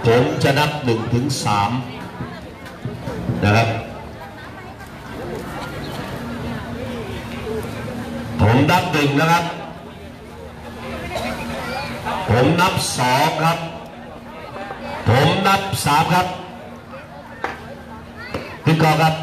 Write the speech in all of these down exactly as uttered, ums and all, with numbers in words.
ผมจะนับหนึ่งถึงสามนะครับผมนับหนึ่งนะครับผมนับสองครับผมนับสามครับขึ้นก่อนครับ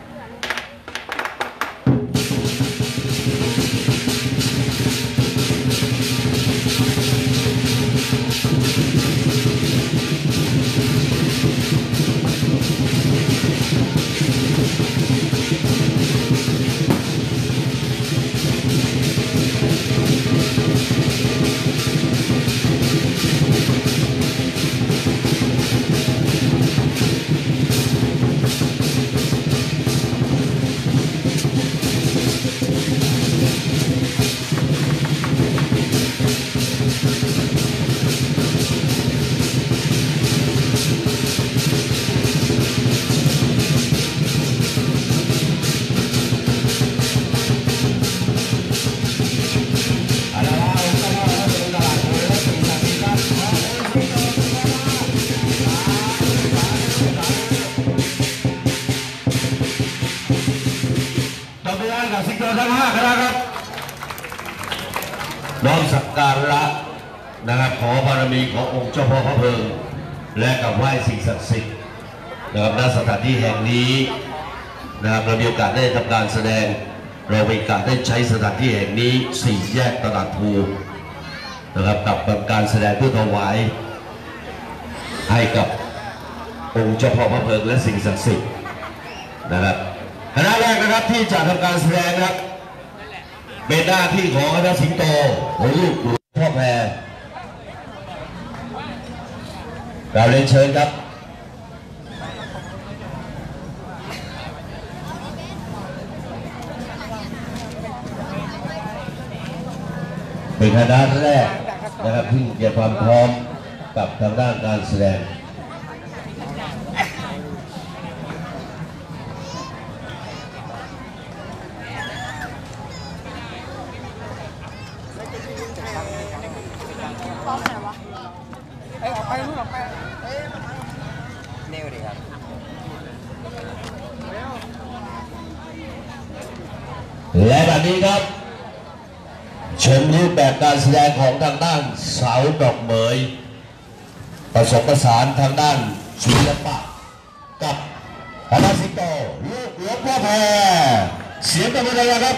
สิงโตทั้งห้าคณะครับน้อมสักการะนะครับขอบารมีขององค์เจ้าพ่อพระเพลิงและกับไหว้สิ่งศักดิ์สิทธิ์นะครับณสถานที่แห่งนี้นะครับเรามีโอกาสได้ทำการแสดงเรามีโอกาสได้ใช้สถานที่แห่งนี้สี่แยกตลาดภูนะครับกับการแสดงเพื่อถวายให้กับองค์เจ้าพ่อพระเพลิงและสิ่งศักดิ์สิทธิ์นะครับคณะแรกนะครับที่จะทำการแสดงนะครับเป็นหน้าที่ของคณะสิงโตหรือลูกหลวงพ่อแพรเราเรียนเชิญครับเป็นคณะแรกนะครับที่เกี่ยวความพร้อมกับทางด้านการแสดงและแบบนี้ครับชมรูปแบบการแสดงของทางด้านเสาดอกเหมยผสมผสานทางด้านศิลปะกับคณะสิงโตลูกหลวงพ่อแพรเสียงกันมาเลยครับ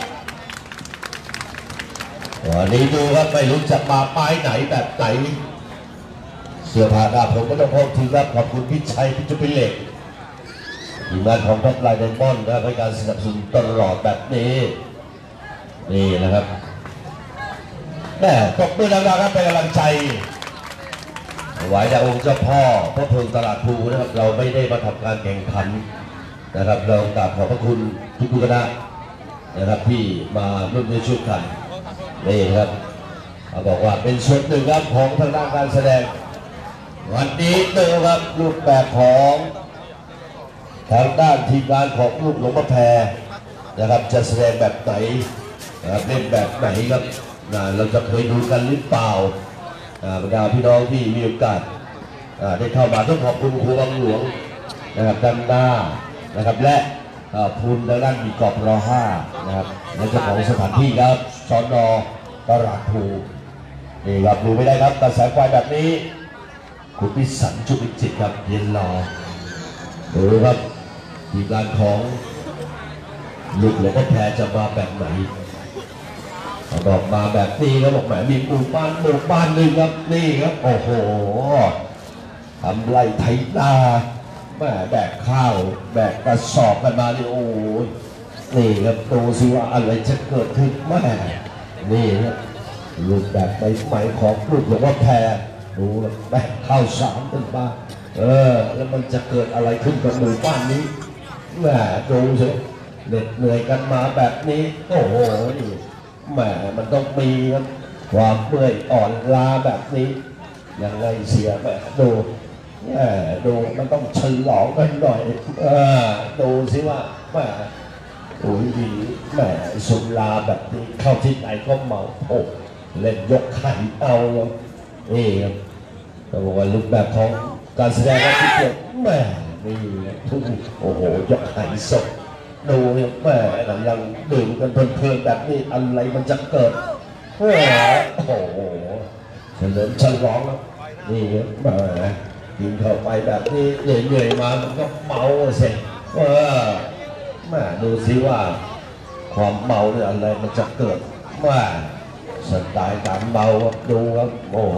วันนี้ดูครับไม่รู้จะมาไม้ไหนแบบไหนเสื้อผ้าหน้าผมก็ต้องขอบคุณครับขอบคุณพี่ชัยพี่จุ๊บเหล็กทีมงานของท็อปไลน์ไดมอนด์นะครับให้การสนับสนุนตลอดแบบนี้นี่นะครับแม่ตบมือดังๆครับเป็นกำลังใจไหวจากองค์เจ้าพ่อพระเพลิงตลาดภูนะครับเราไม่ได้มาทำการแข่งขันนะครับเรากราบขอบพระคุณทุกคณะนะครับที่มาร่วมในช่วยกันนี่ครับเขาบอกว่าเป็นส่วนหนึ่งครับของทางด้านการแสดงวันนี้เดิมครับรูปแบบของทางด้านทีมงานของลูกหลวงพ่อแพรนะครับจะแสดงแบบไหนนะครับเล่นแบบไหนครับเราจะเคยดูกันหรือเปล่าบรรดาพี่น้องที่มีโอกาสได้เข้ามาต้องขอบคุณครูวังหลวงนะครับด้านหน้านะครับและภูมิด้านมีกอบรอห้านะครับในเจ้าของสถานที่ครับสน.ตลาดภูนี่ครับดูไม่ได้ครับกระแสไฟแบบนี้คุณพิสันจุบิจิตครับเย็นรอดูครับทีมงานของลูกหลวงพ่อแพรจะมาแบบไหนบอกมาแบบนี้แล้วบอกแหมมีหมู่บ้านหมู่บ้านหนึ่งครับนี่ครับโอ้โหทำไรไถนาแม่แบกข้าวแบกกระสอบกันมานี่โอ้ยนี่ครับดูสิว่าอะไรจะเกิดขึ้นแม่นี่ครับรูปแบบใหม่ๆของลูกหลวงพ่อแพรดูแบกข้าวสารกันมาเออแล้วมันจะเกิดอะไรขึ้นกับหมู่บ้านนี้แม่ดูสิเหน็ดเหนื่อยกันมาแบบนี้โอ้โหนี่แหมมันต้องมีความเมื่อยอ่อนล้าแบบนี้ยังไงเสียแหมดูแหมดูมันต้องฉลองกันหน่อยเออดูสิว่าแหมโอ้ยดีแหมสุราแบบนี้เข้าที่ไหนก็เมาโอ้เล่นยกไข่เอานี่ครับแต่ว่ารูปแบบของการแสดงที่เกี่ยวแม่นี่ทุกโอ้โหยกไหศพดูเนี่ยแม่ยังดื่มกันเพลินๆแบบนี้อะไรมันจะเกิดแม่โอ้โหเฉลิมฉลองแล้วนี่แม่กินเข้าไปแบบนี้เหนื่อยๆมามันก็เมาเสร็จเออแม่ดูสิว่าความเมาเนี่ยอะไรมันจะเกิดแม่สไตล์การเมาดูครับโอ้โห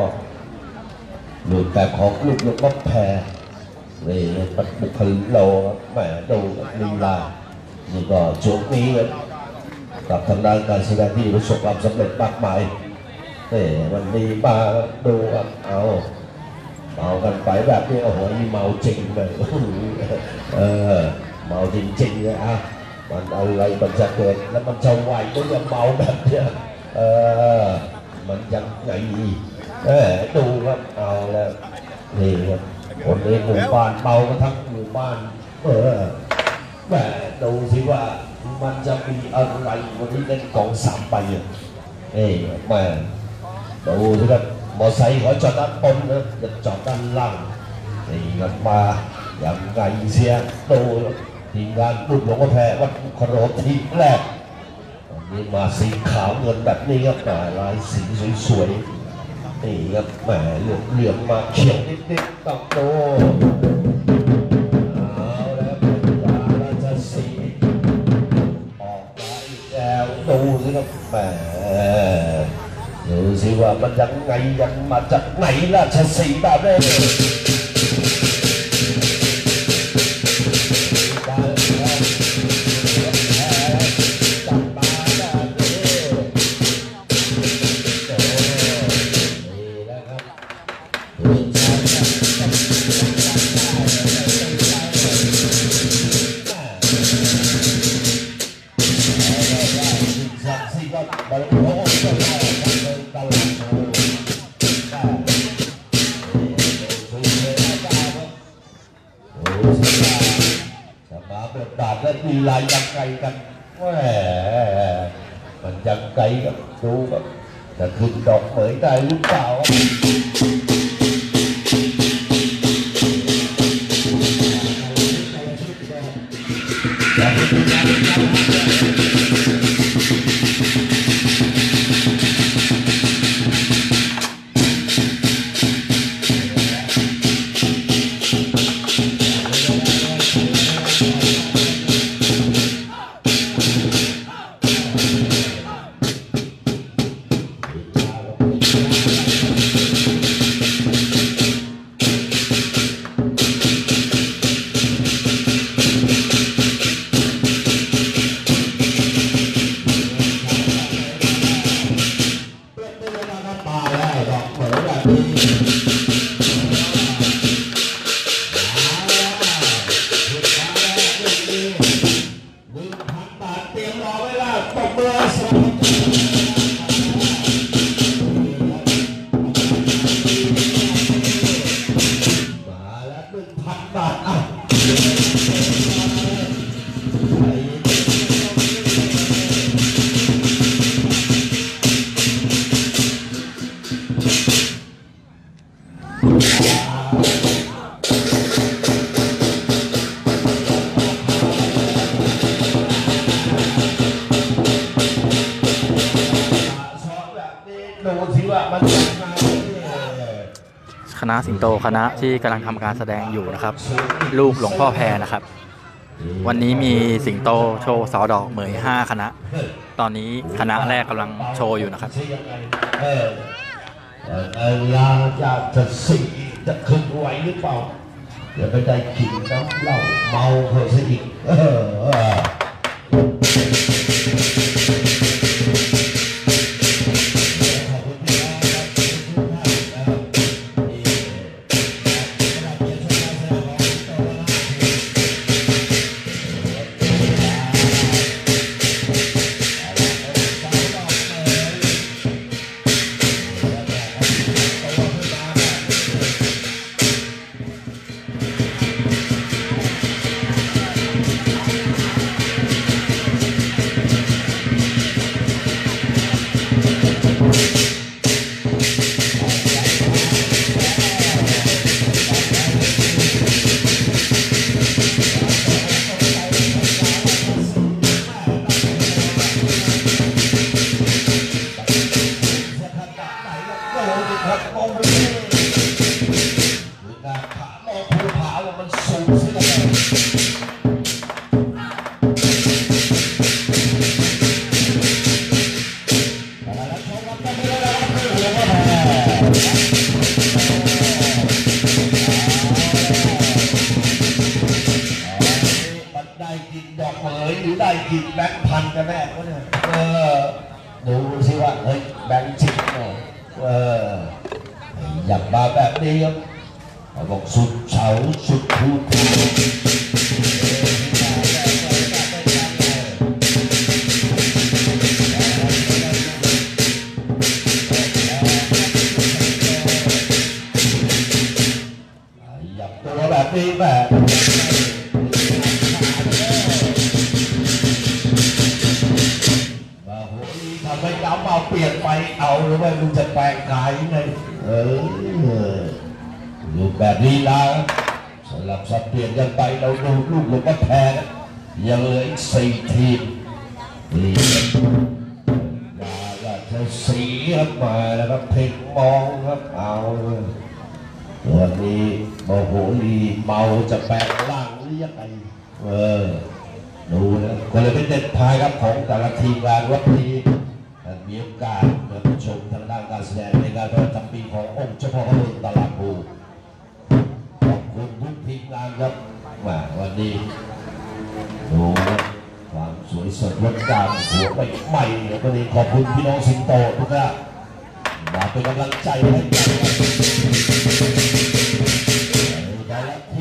รูปแบบของลูกลูกมะแพรนี่ปัดบุคลิโลแม่ดูลีลานี่ก็ช่วงนี้กับทางด้านการแสดงที่ประสบความสำเร็จมากมายนี่วันนี้มาดูครับเอาเมากันไปแบบนี้โอ้โหนี่เมาจริงเลยเออเมาจริงๆเลยอ่ะมันอะไรมันจะเกิดแล้วมันจะไหวก็ยังเมาแบบเนี้ยเออมันยังไงเออดูครับเอาแล้วนี่ครับคนในหมู่บ้านเมากันทั้งหมู่บ้านเออแหมดูสิว่ามันจะมีอะไรวันนี้เล่นกองสามไปอ่ะเอ้แม่ดูสิครับมอไซค์เขาจอดด้านบนนะจะจอดด้านล่างนี่ครับมาอย่างไงเสียดูทีมงานรุ่นหลวงพ่อแพรวัดคโรทีแรกวันนี้มาสีขาวเงินแบบนี้ครับลายสีสวยๆนี่ครับแหมเหลืองเหลืองมาเขียวนิดๆต้องโตเอาแล้วเป็นราชสีออกมาอีกแล้วดูสิครับแหมดูสิว่ามันยังไงยังมาจากไหนราชสีแบบนี้บาทและมีลายยังไกลกันแหมมันยังไกลกับดูแบบจะขึ้นดอกเหมยได้หรือเปล่าคณะสิงโตคณะที่กำลังทำการแสดงอยู่นะครับลูกหลวงพ่อแพรนะครับวันนี้มีสิงโตโชว์สอดอกเหมยห้าคณะตอนนี้คณะแรกกำลังโชว์อยู่นะครับเออจะจะสิ่งจะขึ้นไหวหรือเปล่าเดี๋ยวไปได้กินน้ำเหล้าเมาเพิ่มซะอีกเออยหรือได้กี่แบงค์พันกันแน่วะเนี่ยเออดูสิว่าเฮ้ยแบงค์ชิปเนี่ยเอออยากมาแบบนี้ครับบอกสุดเฉาสุดคูคูอยากตัวแบบนี้แบบทำให้น้ำเอาเปลี่ยนไปเอาหรือว่ามึงจะแปลงกายยังไงเออรูปแบบนี้นะสำหรับสับเปลี่ยนกันไปเราดูลูกหลวงพ่อแพรยังเหลืออีกสี่ทีมนี่มาราชสีห์ครับมาแล้วครับเพชรมองครับเอาวันนี้โมโหลีเมาจะแปลงร่างหรือยังไงเออดูนะคนเลยเป็นเด็ดพายครับของแต่ละทีมงานวัดนี้มีโอกาสมาชมทางด้านการแสดงในงานประจำปีขององค์เจ้าพ่อพระเมืองตลาดภูขอบคุณทุกทีมงานครับมาวันนี้ดูความสวยสดงดงามหัวใหม่ๆวันนี้ขอบคุณพี่น้องสิงโตทุกท่านมาเป็นกำลังใจให้กันได้แล้วที่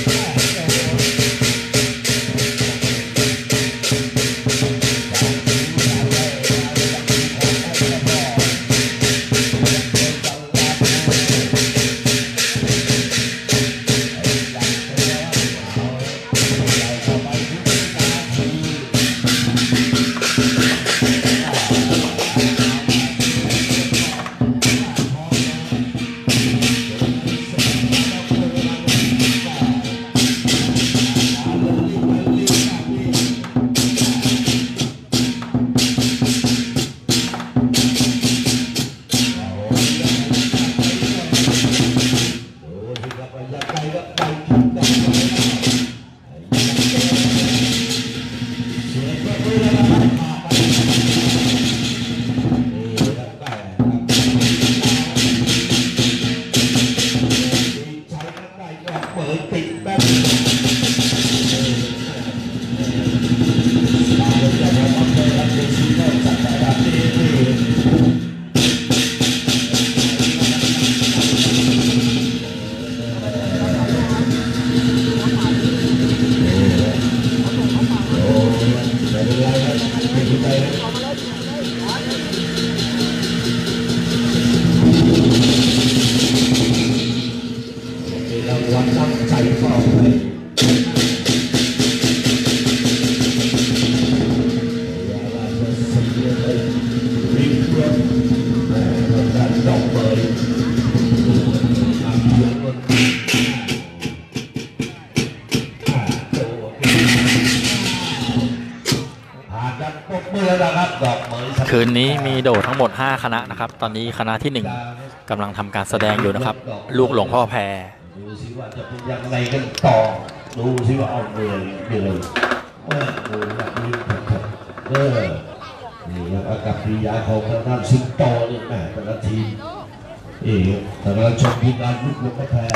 คืนนี้มีโดดทั้งหมดห้าคณะนะครับตอนนี้คณะที่หนึ่งกำลังทำการแสดงอยู่นะครับลูกหลวงพ่อแพรดูสิว่าจะเป็นยังไงกันต่อดูสิว่าเอาเงินเดือนเออดูแบบนี้เออนี่ครับอากับปริยาของทางด้านสิงโตนี่แม่แต่ละทีมเอ๋แต่ละชมทีมงานลูกหลวงพ่อแพร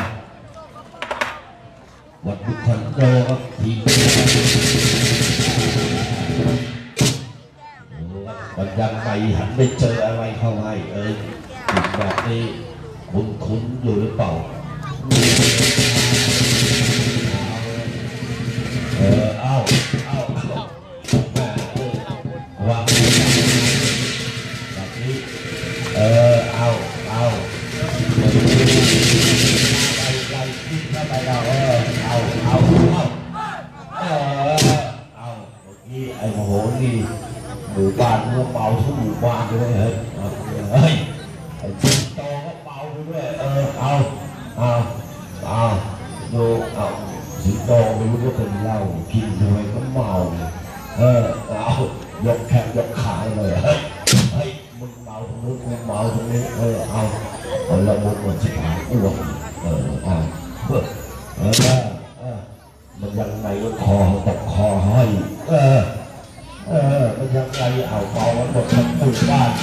วัดบุคคลโตครับทีมมันยังไงหันไปเจออะไรเข้าให้เออแบบนี้คุ้นคุ้นอยู่หรือเปล่าเออเอาเอาเอาวางแบบนี้เออเอาเอาไล่ไล่ขึ้นเข้าไปเราเออเอาเอาเอาเออเอาเมื่อกี้ไอ้โมโหนี่หมู่บ้านก็เป่าทั้งหมู่บ้านด้วยเฮ้ยเฮ้ยไอ้สิงโตก็เป่าด้วยเออเอาเอาเอาดูเอาสิงโตไม่รู้ว่าเป็นเหล้ากินทำไมก็เมาเออเอายกแขนยกขาเลยเฮ้ยเฮ้ยมึงเมาตรงนู้นมึงเมาตรงนี้เออเอาเอาละมุนหมดสิบหางอ้วกเออเอาเออเออเออมันยังไงก็คอตกคอห้อยเออเออมันยังไงเอาเป่ามันหมดทั้งหมู่บ้าน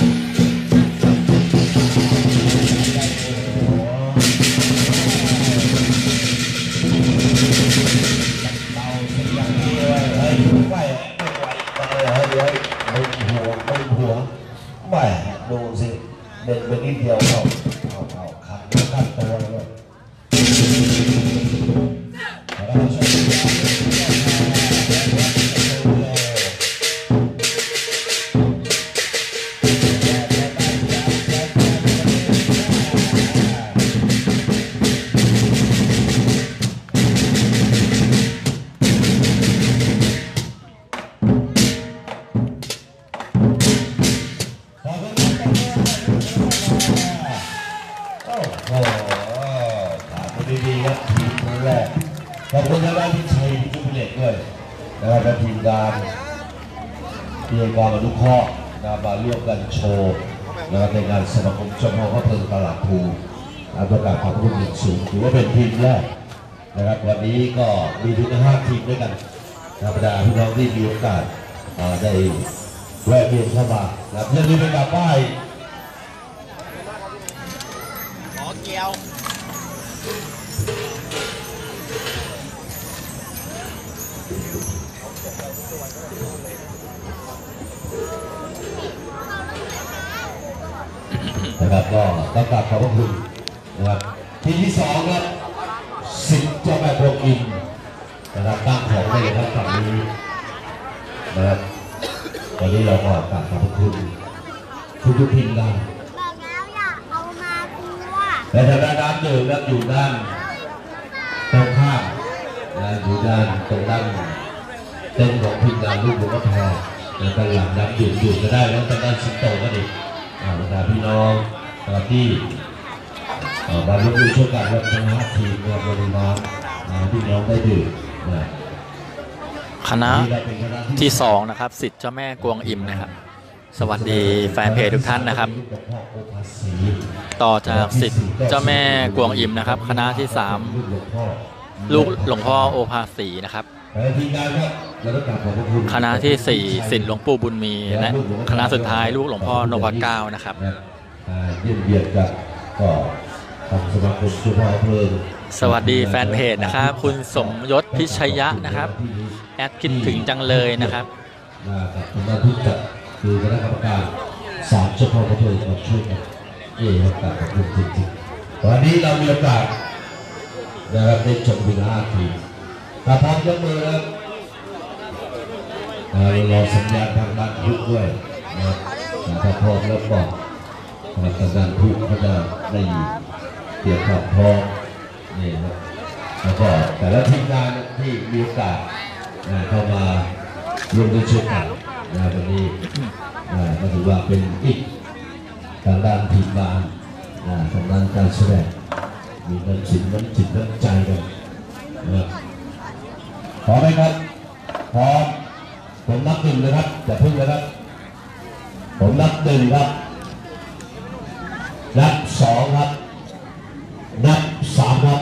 เป่าเสียงนี้เลยเฮ้ยไม่ไม่ดีๆครับทีมคนแรกขอบคุณทางด้านพิชัยจุบิเลตด้วยนะครับและทีมงานที่ให้ความอนุเคราะห์มาร่วมกันโชว์นะครับในงานสมาคมเฉพาะพระเพลิงตลาดภูอันประกาศความรุ่งเรืองสูงถือว่าเป็นทีมแรกนะครับวันนี้ก็มีถึงห้าทีมด้วยกันธรรมดาพี่น้องที่มีโอกาสได้แวะเวียนเข้ามานะครับอย่าลืมไปกราบไหว้ขอเกี่ยวนะครับก็ต้องกราบขอบพระคุณนะครับทีที่สองครับสิทธิ์เจ้าแม่กวนอิมนะครับตั้งของได้เลยครับฝั่งนี้นะครับวันนี้เราก็กราบขอบพระคุณทุกทุกทีมงานบอกแล้วอย่าเอามาตัวและทางด้านน้ำหนึ่งครับอยู่ด้านตรงข้ามนะอยู่ด้านตรงด้านเต็นท์ของทีมงานลูกหลวงพ่อแพรแล้วก็หลังน้ำดื่มดื่มก็ได้แล้วทางด้านสิงโตก็ดีบรรดาพี่น้องที่มาร่วมมือช่วยกันรับชนะทีมในบริมาพี่น้องได้ดื่มคณะที่สองนะครับสิทธิ์เจ้าแม่กวงอิมนะครับสวัสดีแฟนเพจทุกท่านนะครับต่อจากสิทธิ์เจ้าแม่กวงอิมนะครับคณะที่สามลูกหลวงพ่อโอภาสีนะครับคณะที่สี่สิทธิ์หลวงปู่บุญมีและคณะสุดท้ายลูกหลวงพ่อนพเก้านะครับเยี่ยมเยียนกับก็ทางสมาคมชุมพรเพลิงสวัสดีแฟนเพจนะครับคุณสมยศพิชยะนะครับแอดคิดถึงจังเลยนะครับกับคณะผู้จัดคือคณะกรรมการสามชุมพรเพลิงมาช่วยกันเยี่ยมกับขอบคุณจริงๆวันนี้เรามีโอกาสนะครับได้จบวินาทีถ้าพร้อมยกมือแล้วเรารอสัญญาณทางด้านยุคด้วยนะครับถ้าพร้อมแล้วบอกทางด้านทุกเขาจะได้เตรียมความพร้อมนี่ครับแล้วก็แต่ละทีมงานที่มีโอกาสเข้ามาร่วมด้วยช่วยกันนะวันนี้ก็ถือว่าเป็นอีกทางด้านทีมงานทางด้านการแสดงมีน้ำจิตน้ำจิตน้ำใจกันนะครับพร้อมไหมครับพร้อมผมนับหนึ่งนะครับอย่าพึ่งนะครับผมนับหนึ่งครับนับสองครับนับสามครับ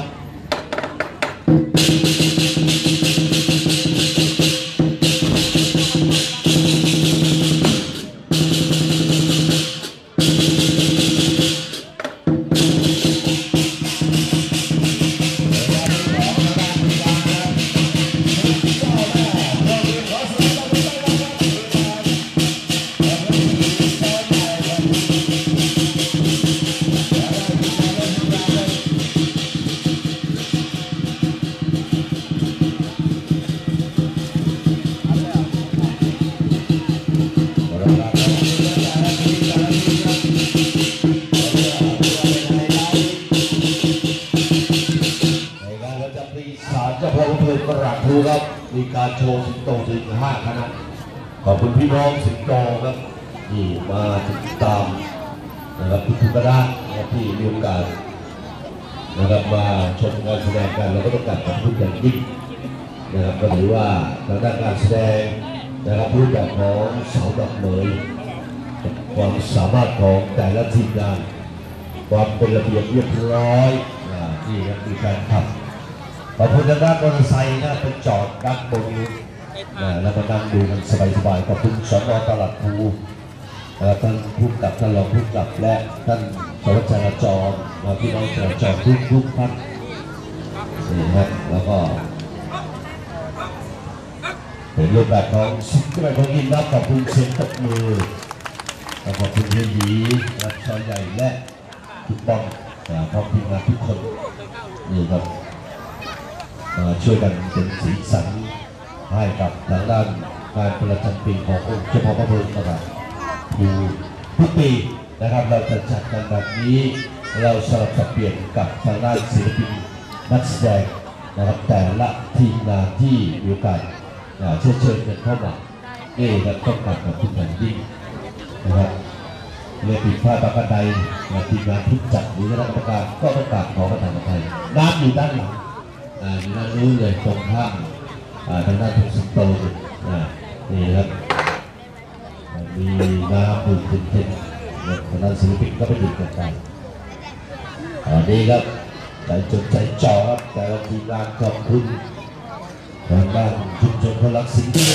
ครับมีการโชว์สิงโตถึงห้าคณะขอบคุณพี่น้องสิงโตครับที่มาติดตามนะครับทุกคณะที่มีโอกาสนะครับมาชมการแสดงกันแล้วก็ต้องการขอบคุณอย่างยิ่งนะครับก็ถือว่าทางด้านการแสดงนะครับรูปแบบของเสาดอกเหมยความสามารถของแต่ละทีมงานความเป็นระเบียบเรียบร้อยที่มีการทำขอบคุณทางด้านมอเตอร์ไซค์นะเป็นจอดด้านบนนี้แล้วมานั่งดูกันสบายๆขอบคุณสน.ตลาดภูท่านผู้กำกับท่านรองผู้กำกับและท่านสารวัตรจราจรและพี่น้องจราจรทุกๆท่านนี่ครับแล้วก็เป็นรูปแบบของสิ่งที่เป็นของอินรับขอบคุณเสียงตบมือขอบคุณเฮียหยีและชอยใหญ่และทุกบ้องพร้อมทีมงานทุกคนนี่ครับช่วยกันเป็นสีสันให้กับทางด้านการประจำปีขององค์เจ้าพ่อพระเพลิงนะครับทุกปีนะครับเราจะจัดกันแบบนี้เราสลับสับเปลี่ยนกับทางด้านศิลปินนักแสดงนะครับแต่ละทีมงานที่มีโอกาสเชิญเชิญกันเข้ามานี่ครับต้องการกับทุกแผ่นดินนะครับเรียกผิดพลาดประการใดทีมงานทุกจัดหรือคณะกรรมการก็ต้องกราบขอประทานอภัยน้ำอยู่ด้านหลังอยู่ด้านนู้นเลยตรงข้ามทางด้านทงสิงโตนี่ครับมีน้ำดื่มเต็มๆทางด้านศิลปินก็ไปดื่มกันไปอันนี้ครับใจจดใจจ่อครับแต่ละทีมงานขอบคุณทางด้านชุมชนคนรักสิงโต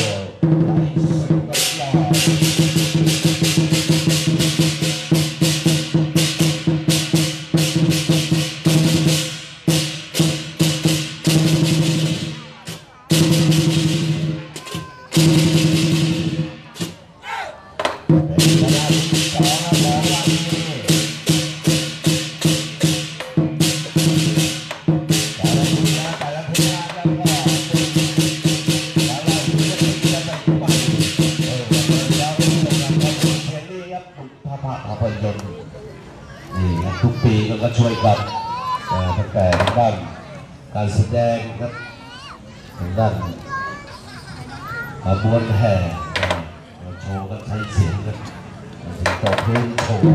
ทุกปีมันก็ช่วยกันตั้งแต่ทางด้านการแสดงครับทางด้านขบวนแห่โชว์กันใช้เสียงกันต่อเพลงโชว์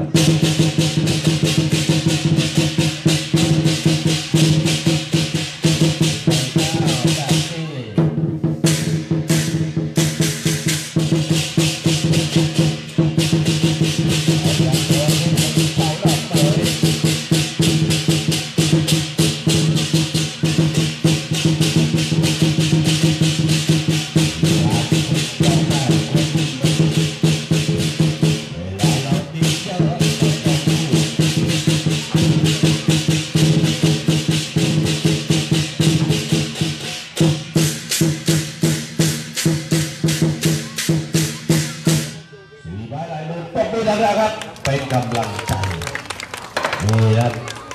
ครับเป็นกำลังใจนี่ครับ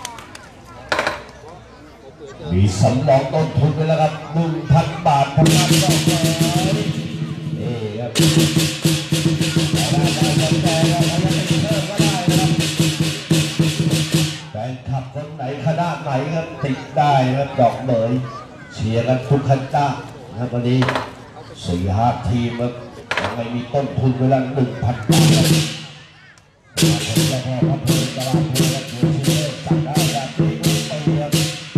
มีสำรองต้นทุนไปแล้วครับหนึ่งพันบาททำงานก็แค่นี่ครับได้ได้ได้ได้แล้วจะเป็นเพิ่มก็ได้นะครับแฟนคลับคนไหนคณะไหนครับติดได้ครับดอกเหมยเชียร์กันทุกคันจ้านะวันนี้สี่ห้าทีมครับยังไม่มีต้นทุนเวลาหนึ่งพันบาทผมจะพอพัฒนาตลาดภูและภูที่เลิกสั่งได้แบบนี้ไปเรียน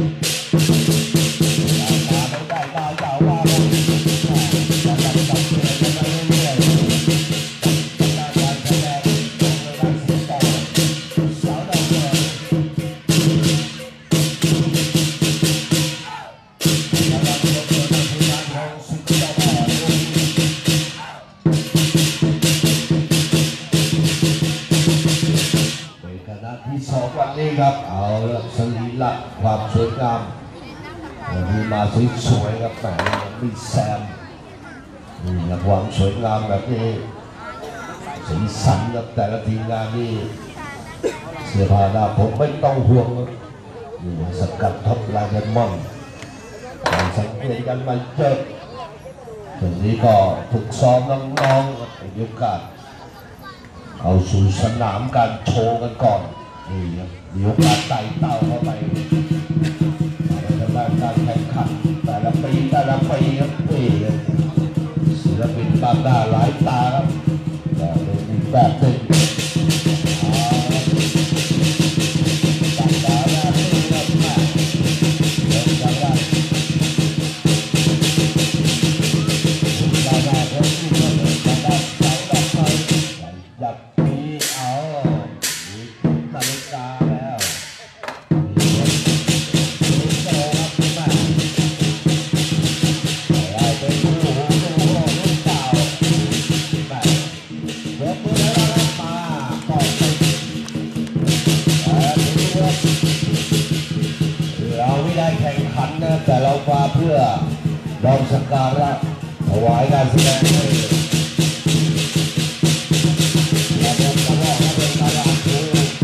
ตาไม่ได้ดาวยาวว่าผมจะจับจับเรื่อยๆมาเรื่อยๆการการแสดงตรงในด้านเสียงต่อสาวดาวเรืองกำลังยกตัวในทีมงานของสุดยอดที่สองวันนี้ครับเอาละสรีระความสวยงามมีมาสวยๆครับแต่มีแซมนี่นะความสวยงามแบบนี้สีสันกับแต่ละทีมงานนี่เสื้อผ้าหน้าผมไม่ต้องห่วงนี่สกัดท็อปไลน์แดนมอนการสังเกตกันมาเยอะตรงนี้ก็ฝึกซ้อมน้องๆในยุคการเอาสู่สนามการโชว์กันก่อนนี่ครับเดี๋ยวการไต่เต้าเข้าไปในทางด้านการแข่งขันแต่ละปีแต่ละปีครับนี่ศิลปินตามหน้าหลายตาครับแต่เป็นอีกแบบหนึ่งตามตาหน้าที่ครับแม่เริ่มจากด้านตาหน้าคนที่เริ่มจากด้านเสาดอกไม้ยับปีเอานาฬิกาแล้วนี่ครับนี่โตครับแม่อะไรเป็นผู้หูผู้หูลูกเต่าแม่ยกมือแล้วรับมาก่อนไปแล้วทีนี้ครับเราไม่ได้แข่งขันนะแต่เรามาเพื่อรองสักการะถวายการแสดงให้เราเป็นกระรอกเราเป็นกระลาภู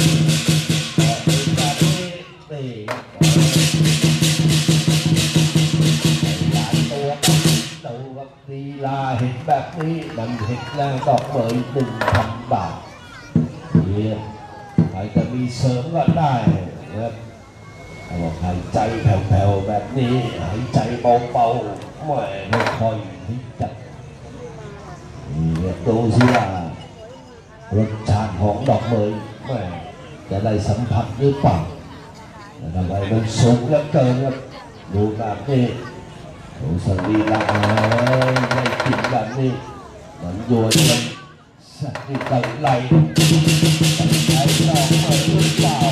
ลีลาเห็นแบบนี้มันเห็นแล้วดอกเหมยหนึ่งพันบาทนี่ใครจะมีเสริมก็ได้นะครับเอาหายใจแผ่วๆแบบนี้หายใจเบาๆไม่ไม่ค่อยที่จะนี่ดูสิว่ารสชาติของดอกเมยแม่จะได้สัมผัสหรือเปล่าทำไมมันสูงเหลือเกินครับดูแบบนี้ดูสรีระไม่กินแบบนี้มันโยนมันสักนิดไหลไหลไหลดอกเมยหรือเปล่า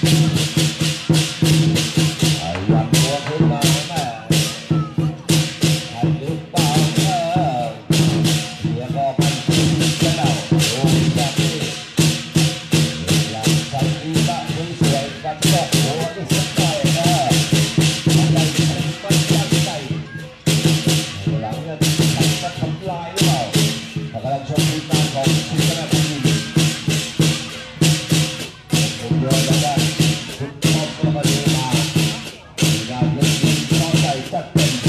ไอ้ยันตัวขึ้นมาแม่ใช่หรือเปล่าเออเสียก็มันจะเดาดูแบบนี้หลังสักนิดละสวยๆกันก็โอ้ยสักหน่อยเอออะไรเป็นมันยัดใส่หลังจะทำจะทำลายหรือเปล่าถ้ากำลังชมทีมงานของทีมคณะทีมผมเดินได้คุณพ่อก็มาดูมาทีมงานเล่นทีมต่อใจจัดเต็ม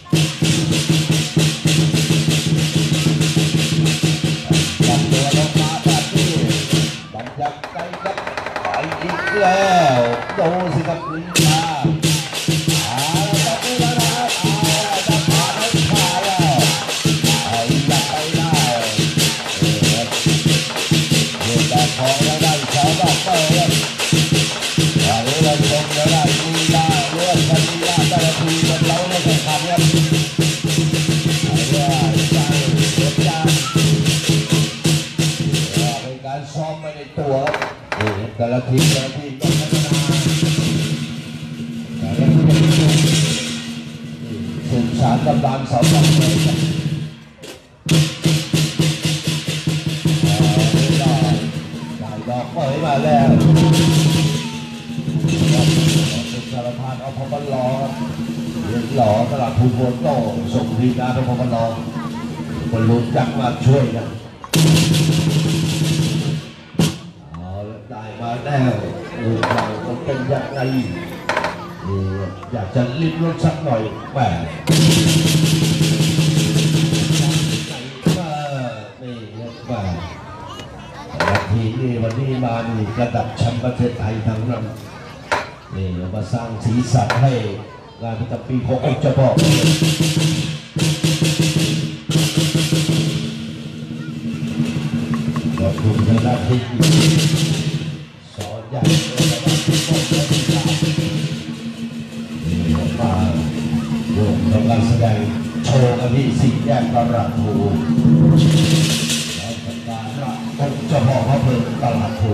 จับตัวลงมาแบบนี้บังจับใจครับไปอีกแล้วดูสิครับลีลาเอาละครับนี่แล้วนะครับเอาละจะผ่านให้ผ่านแล้วไอ้ยักษ์ไปได้เออเรื่องแบบของแล้วได้สาวดอกเตอร์ครับวันนี้เราชมแล้วได้ลีลาเรื่องพันลีลาแต่ละทีมันเล้าไม่แข่งขันครับเอาละใจเดือดใจเป็นการซ้อมไม่ในตัวนี่แต่ละทีแต่ละทีก็พัฒนาแต่ละทีสื่อสารกำลังสาวดอกเลยครับได้ดอกเมยมาแล้วเป็นสารพัดเอาพบลอเรียนหล่อตลาดภูโบโต้ส่งทีมงานไปพบลคนรู้จักมาช่วยกันเอาได้มาแล้วเออเรามันเป็นยังไงอยากจะลิ้มรสสักหน่อยแหมนี่แหมวันที่นี่วันนี้มานี่ระดับแชมป์ประเทศไทยทั้งนั้นนี่มาสร้างสีสันให้งานประจำปีขององค์เจ้าพ่อขอบคุณคณะที่สอนใหญ่เลยนะครับที่มอบให้ทีมงานนี่มาร่วมทำการแสดงโชว์กันที่สี่แยกตลาดภูแล้วสัปดาห์หน้าองค์เจ้าพ่อพระเพลิงตลาดภู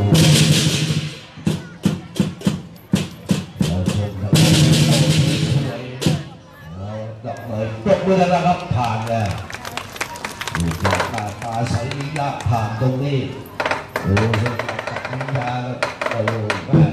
เราชมกันสวยเราดอกเมยปรบมือกันนะครับผ่านแล้วดูตาตาใสลีลาผ่านตรงนี้ดูสิกับลีลาโอ้โหแม่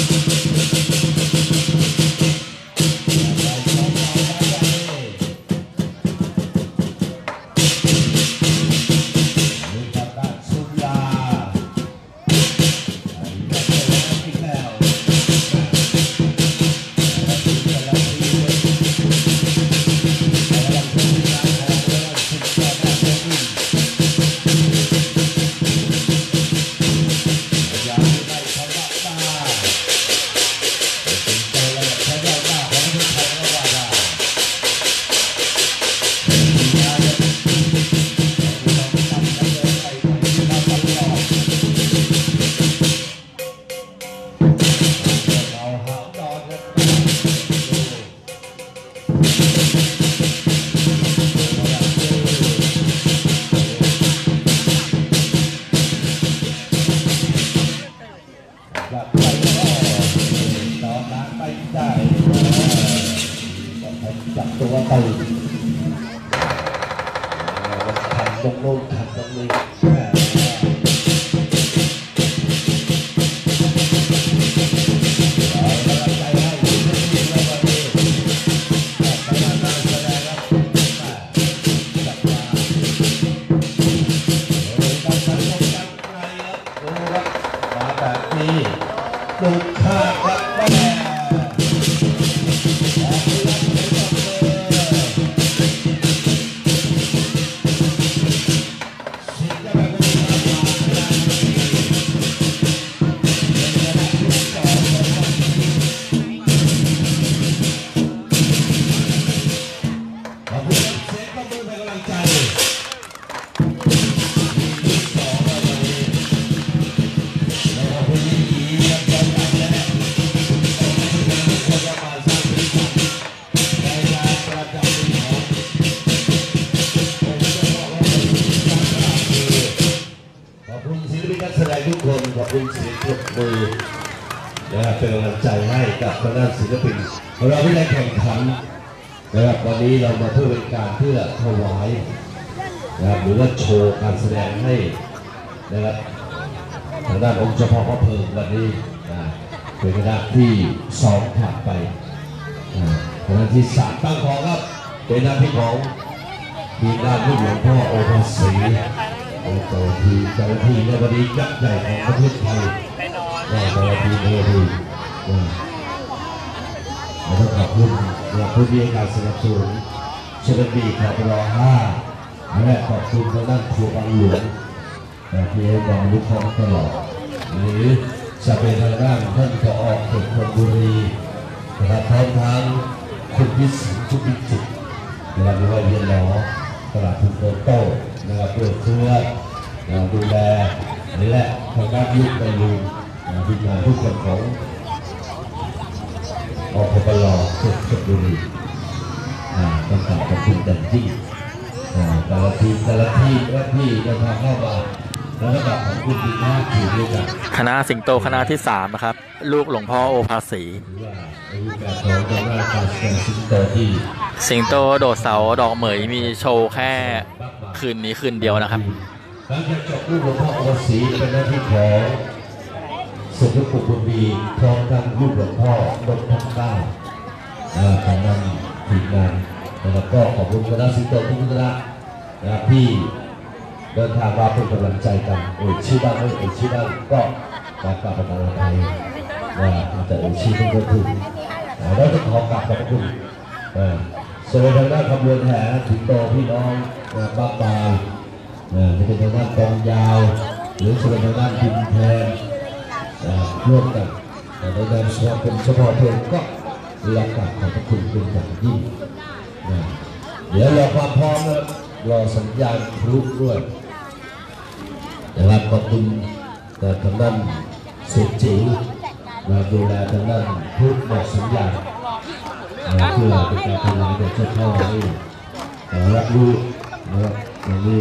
จับตัวตื่นขัดตรงโน้นขัดตรงนี้ดูข้าครับแม่สิมือนะครับเป็นกำลังใจให้กับทางด้านศิลปินเราไม่ได้แข่งขันนะครับวันนี้เรามาเพื่อเป็นการเพื่อถวายนะครับหรือว่าโชว์การแสดงให้นะครับทางด้านองค์เจ้าพ่อพระเพลิงวันนี้เป็นคณะที่สองผ่านไปคณะที่สามตั้งของครับเป็นหน้าที่ของทีมงานลูกหลวงพ่อโอภาสีโอโตทีเจ้าหน้าที่ในวันนี้ยักษ์ใหญ่ของประเทศไทยได้เจ้าหน้าที่เอดีแล้วก็ขอบคุณผู้ที่ให้การสนับสนุนเชลบีขอบรอห้าและขอบคุณทางด้านครูบางหลวงที่ให้ความรู้ครองตลอดหรือจะเป็นทางด้านท่านผอเขตธนบุรีนะครับพร้อมทั้งคุณพิสิทธิ์ชุติจิตนะครับหรือว่าเย็นหลอตลาดทุนโตโต้นะครับเพื่อเพื่อดูแลและทางด้านยุคไปลืมทีมงานทุกคนของอพปลเขตธนบุรีต้องขอบคุณอย่างยิ่งแต่ละทีแต่ละทีและที่จะพาเข้ามาแล้วก็แบบของคุณดีมากถือด้วยกันคณะสิงโตคณะที่สามนะครับลูกหลวงพ่อโอภาสีสิงโตโดดเสาดอกเหมยมีโชว์แค่คืนนี้คืนเดียวนะครับหลังจากจบลูกหลวงพ่อโอภาสีเป็นหน้าที่ของสุภกุบุญมีพร้อมทั้งลูกหลวงพ่อนพพัฒน์ก้าวทางนั้นทีมงานแล้วก็ขอบคุณคณะสิงโตทุกคณะนะครับที่เดินทางมาเป็นกำลังใจกันเอ่ยชื่อบ้างไม่เอ่ยชื่อบ้างก็มากราบประทานอภัยว่าจะเอ่ยชื่อทุกคนถูกแล้วต้องขอกราบขอบคุณส่วนทางด้านขบวนแห่ถึงโตพี่น้องบ้าปลายจะเป็นทางด้านกองยาวหรือส่วนทางด้านดินแทนร่วมกันแต่ในการสวดเป็นเฉพาะเพลงก็เรียกกับขอบคุณเป็นอย่างยิ่งเดี๋ยวรอความพร้อมนะรอสัญญาณพลุด้วยนะครับขอบคุณแต่ทางด้านสุจิ๋วมาดูแลทางด้านพูดบอกสัญญาณเพื่อเป็นการทำงานกับเจ้าพ่อให้รับรู้นะครับอย่างนี้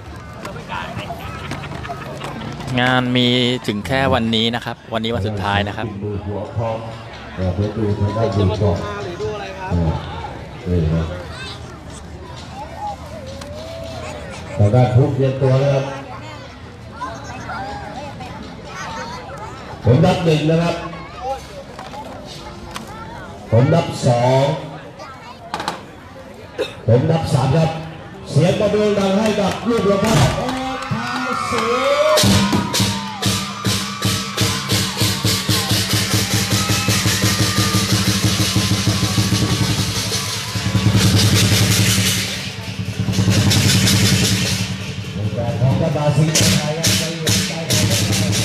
งานมีถึงแค่วันนี้นะครับวันนี้วันสุดท้ายนะครับดูหัวพร้อมเพื่อดูทางด้านดูก่อนทางด้านพุกเรียนตัวนะครับผมนับหนึ่งนะครับผมนับสองผมนับสามครับเสียงประมือดังให้กับลูกหลวงพ่อโอภาสีของกระบาสิงห์ไทยใจหัวใจของประเทศ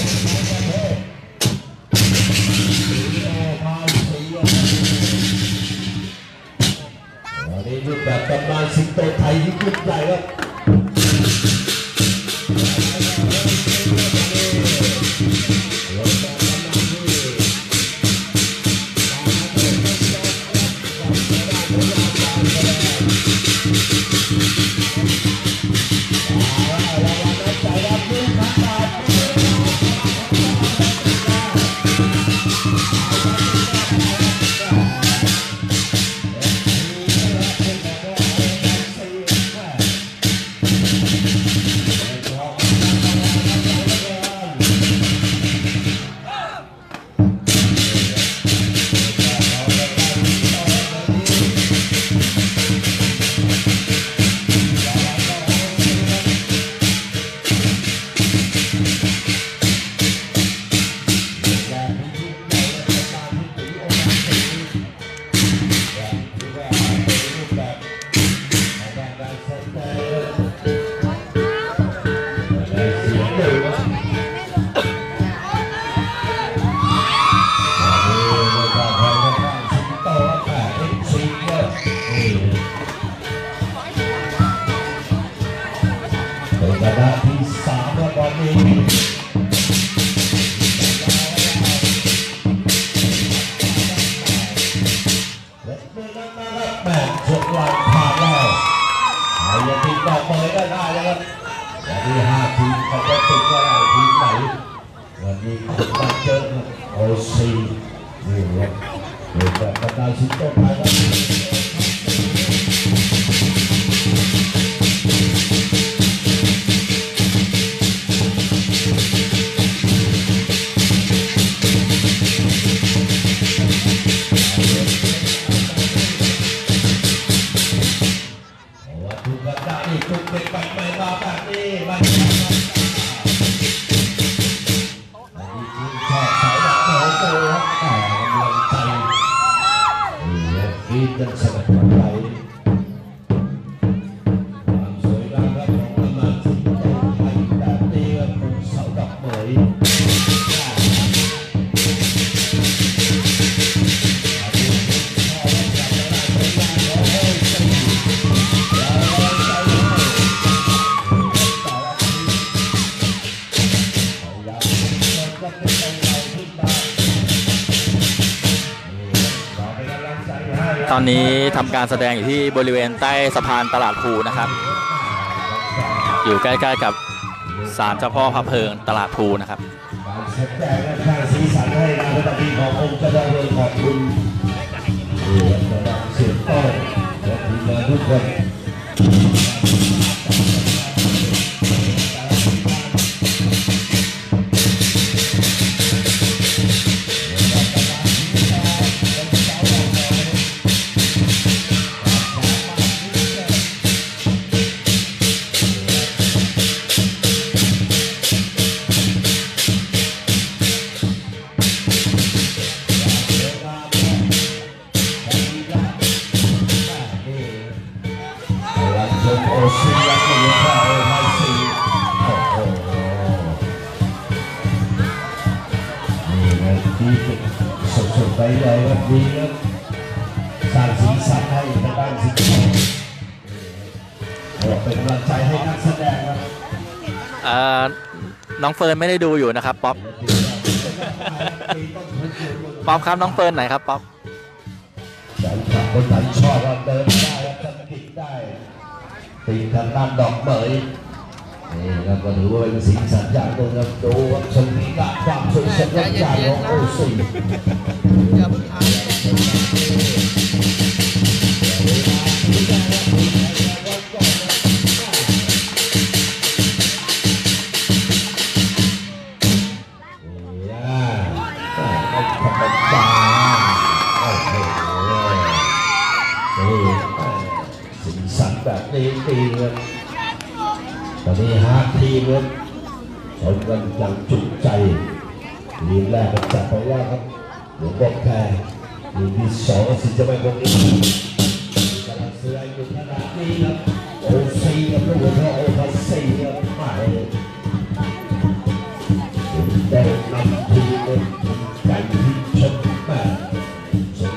สีโอภาสีวันนี้รูปแบบกำลังสิงโตไทยที่ยิ่งใหญ่ครับคณะที่สามแล้วตอนนี้และเมื่อนั้นนะครับแม่ช่วงหลังผ่านแล้วใครจะติดต่อเปิดก็ได้นะครับวันที่ห้าทีมเขาจะติดก็ได้ทีมไหนวันนี้คนมาเจอครับโอซีนี่ครับเด็กแบบบรรดาสิงโตไทยครับว่าทุกกระดาษนี่ทุกเด็กไปไม่มาแบบนี้มันกันสนับสนุนไว้ความสวยงามครับของกำลังสิงโตไทยแบบนี้ครับคนเสาดอกเหมยตอนนี้ทำการแสดงอยู่ที่บริเวณใต้สะพานตลาดพลูนะครับอยู่ใกล้ๆกับศาลเจ้าพ่อพระเพลิงตลาดพลูนะครับการแสดงและสร้างสีสันให้งานประเพณีขององค์เจ้าพ่อเมืองขอบคุณเสียงโต้และทีมงานทุกคนโอซีรักเลี้ยงข้าวโอไทยซีโอ้โหนี่นะที่สดๆไปเลยครับดีครับสร้างสีสันให้ในบ้านสิงโตเป็นกำลังใจให้นักแสดงครับน้องเฟิร์นไม่ได้ดูอยู่นะครับป๊อปป๊อปครับน้องเฟิร์นไหนครับป๊อปคนไหนชอบว่าเดินได้ทำกินได้ตีทางด้านดอกเหมยนี่ครับก็ถือว่าเป็นสิ่งสัญญาณหนึ่งครับดูว่าชมมีการความสวยสดงดงามของโอซีแบบนี้ตีเงินตอนนี้ฮาร์ดทีเงินชมกันอย่างจุใจทีแรกก็จับไปแล้วครับหลวงพ่อแค่ทีที่สองสิจะไม่คงนี้กำลังเสืออยู่ขนาดนี้ครับโอซีกับลูกหลวงพ่อโอทัสซีครับมาเลยได้นำทีเงินใจที่ชมมาชม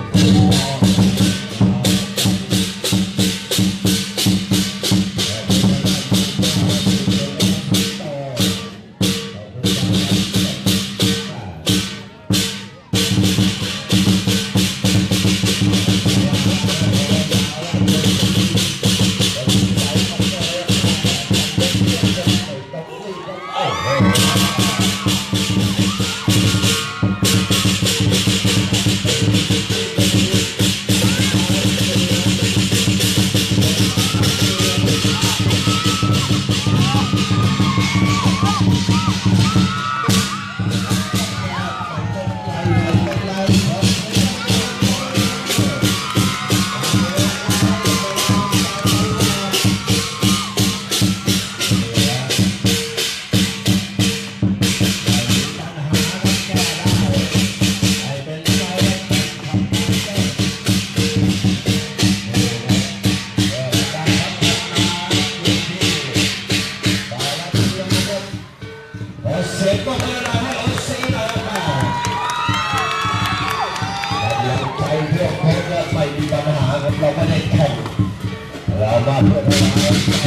เราไม่ได้แข่งเรามาเพื่อทำให้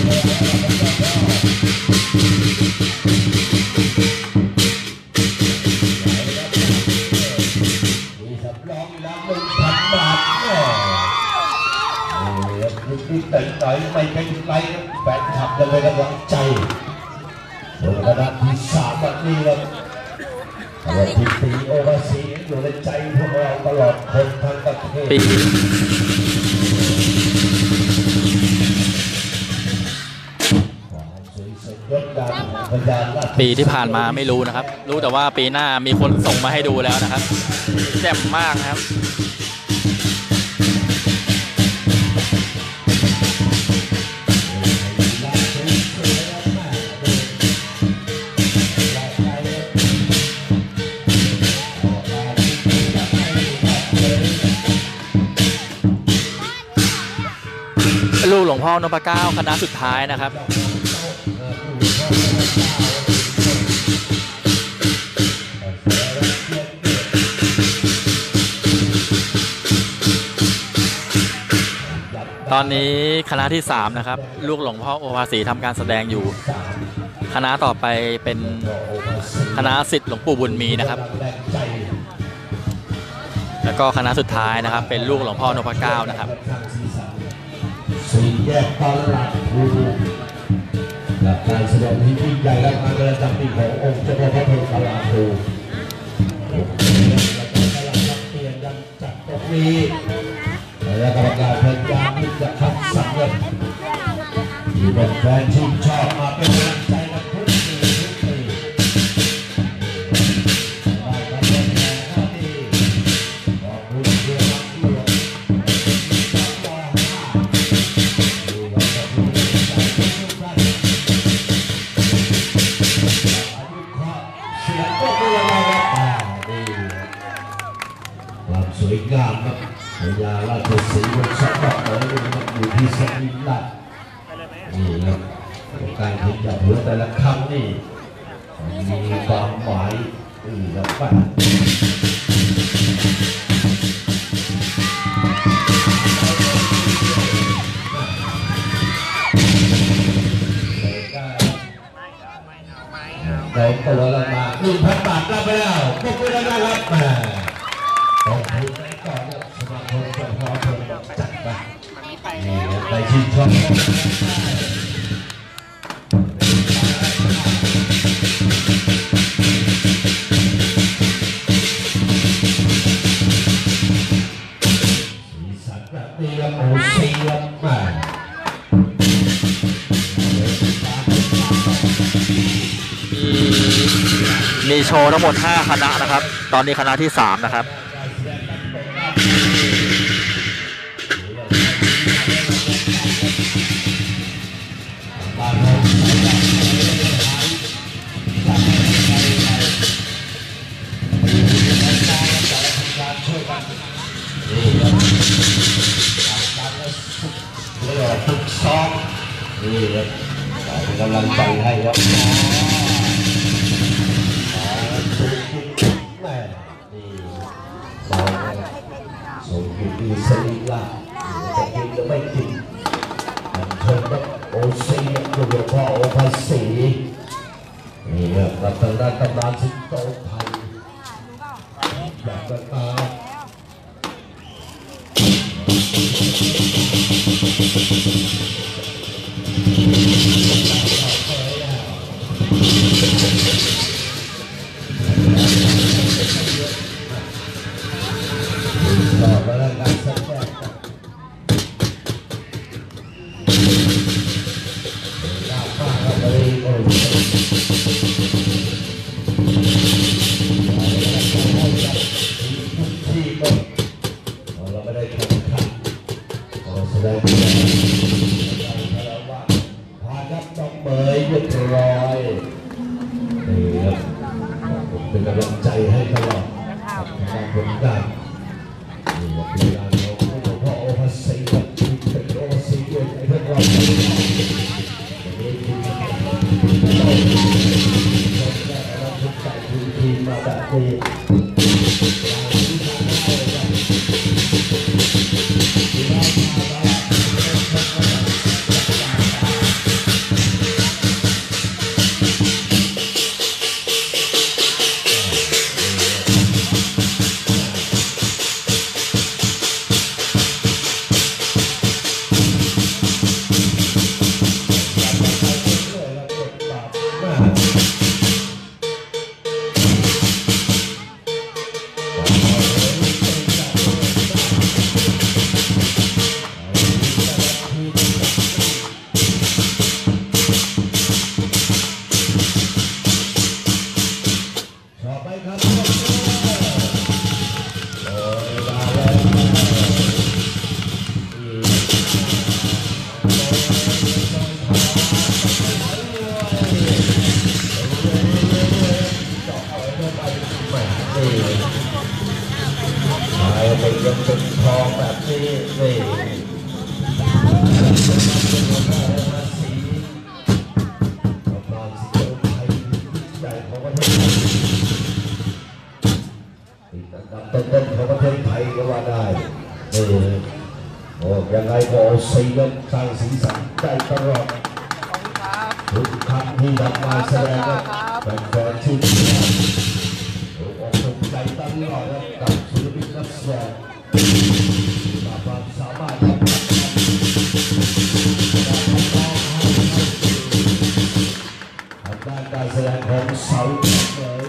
มีสำรองแล้วหนึ่งพันบาทแน่นิดๆหน่อยๆไม่เป็นไรแฟนคลับจะเลยกำลังใจส่วนกระดานที่สามแบบนี้ครับว่าพี่ตีโอวาสีอยู่ในใจพวกเราตลอดคนทั้งประเทศปีปีที่ผ่านมาไม่รู้นะครับรู้แต่ว่าปีหน้ามีคนส่งมาให้ดูแล้วนะครับแจ่มมากนะครับลูกหลวงพ่อนพเก้าคณะสุดท้ายนะครับตอนนี้คณะที่สามนะครับลูกหลวงพ่อโอภาสีทำการแสดงอยู่คณะต่อไปเป็นคณะศิษย์หลวงปู่บุญมีนะครับแล้วก็คณะสุดท้ายนะครับเป็นลูกหลวงพ่อนพเก้านะครับสี่แยกตลาดภูและการแสดงที่ยิ่งใหญ่และการประจำปีขององค์เจ้าพ่อพระพุทธตลาดภูเปลี่ยนยังจัดตรงนี้และกรรมการพยายามที่จะคัดสรรเงินที่เป็นแฟนชื่นชอบมาเป็นกำลังใจและทุกปีทุกปีได้รับแรงหน้าที่ขอบคุณเพื่อนรักเพื่อนความสวยงามครับพญาราชสีห์บนสัตว์ดอกไม้อยู่ที่สมิลานี่ครับการขยับหัวแต่ละคำนี่มีความหมายนี่ครับป้าเราตัวละมาหนึ่งพันบาทรับไปแล้วขอบคุณนะครับมาขอบคุณก่อนสมาคมเจ้าพ่อเพิ่มจัดไปนี่ไปชิมชมสีสันแบบนี้ครับโอ้เสียบมามีโชว์ทั้งหมดห้าคณะนะครับตอนนี้คณะที่สามนะครับฝึกซ้อมนี่ครับเป็นกำลังใจให้ครับแม่นี่เราส่งอยู่ที่สลิลาจะกินหรือไม่กินเชิญครับโอซีหลวงพ่อโอภาสีนี่ครับรับทางด้านตำนานสิงโตไทยอยากจะตาต่อมาแล้วการแสดงหน้าป้าเราไปโอ้ยที่ก็เราไม่ได้แข่งขันเราแสดงแล้วว่าพานักน้องเมย์เรียบร้อยนี่ครับผมเป็นกำลังใจให้ตลอดทำผลงานนี่ว่าเป็นงานของหลวงพ่อโอภาสีกับเป็นโอภาสีด้วยในเรื่องราววันนี้ที่เราได้รับทุกใจทีมาแบบนี้ชายเป็นยังเป็นทองแบบนี้นี่ต้นๆของประเทศไทยก็ว่าได้เออโอ้ยังไงก็สีนั้นสร้างสีสันใจตลอดทุกครั้งที่นำมาแสดงแฟนๆชื่นชมอกภูมิใจตลอดกับศิลปินนักแสดงความสามารถทางด้านการแสดงของเสาเลย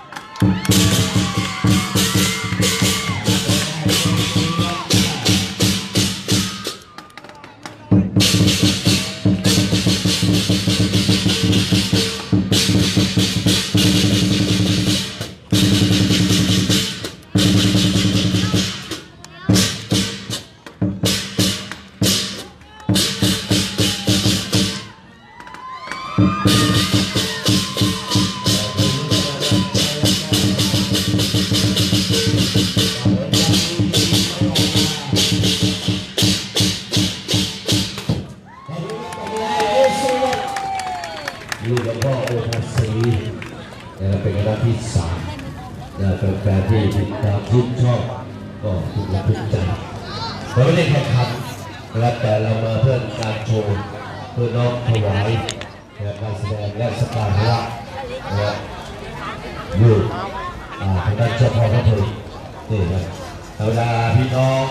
ลูกหลวงพ่อโอภาสีเป็นคณะที่สามเป็นแฟนที่ติดตามชื่นชอบก็ถูกอกถูกใจเราไม่ได้แข่งขันนะครับแต่เรามาเพื่อการโชว์เพื่อน้อมถวายการแสดงและสักการะนะครับอยู่ทางด้านเจ้าพ่อพระพุทธนี่นะธรรมดาพี่น้อง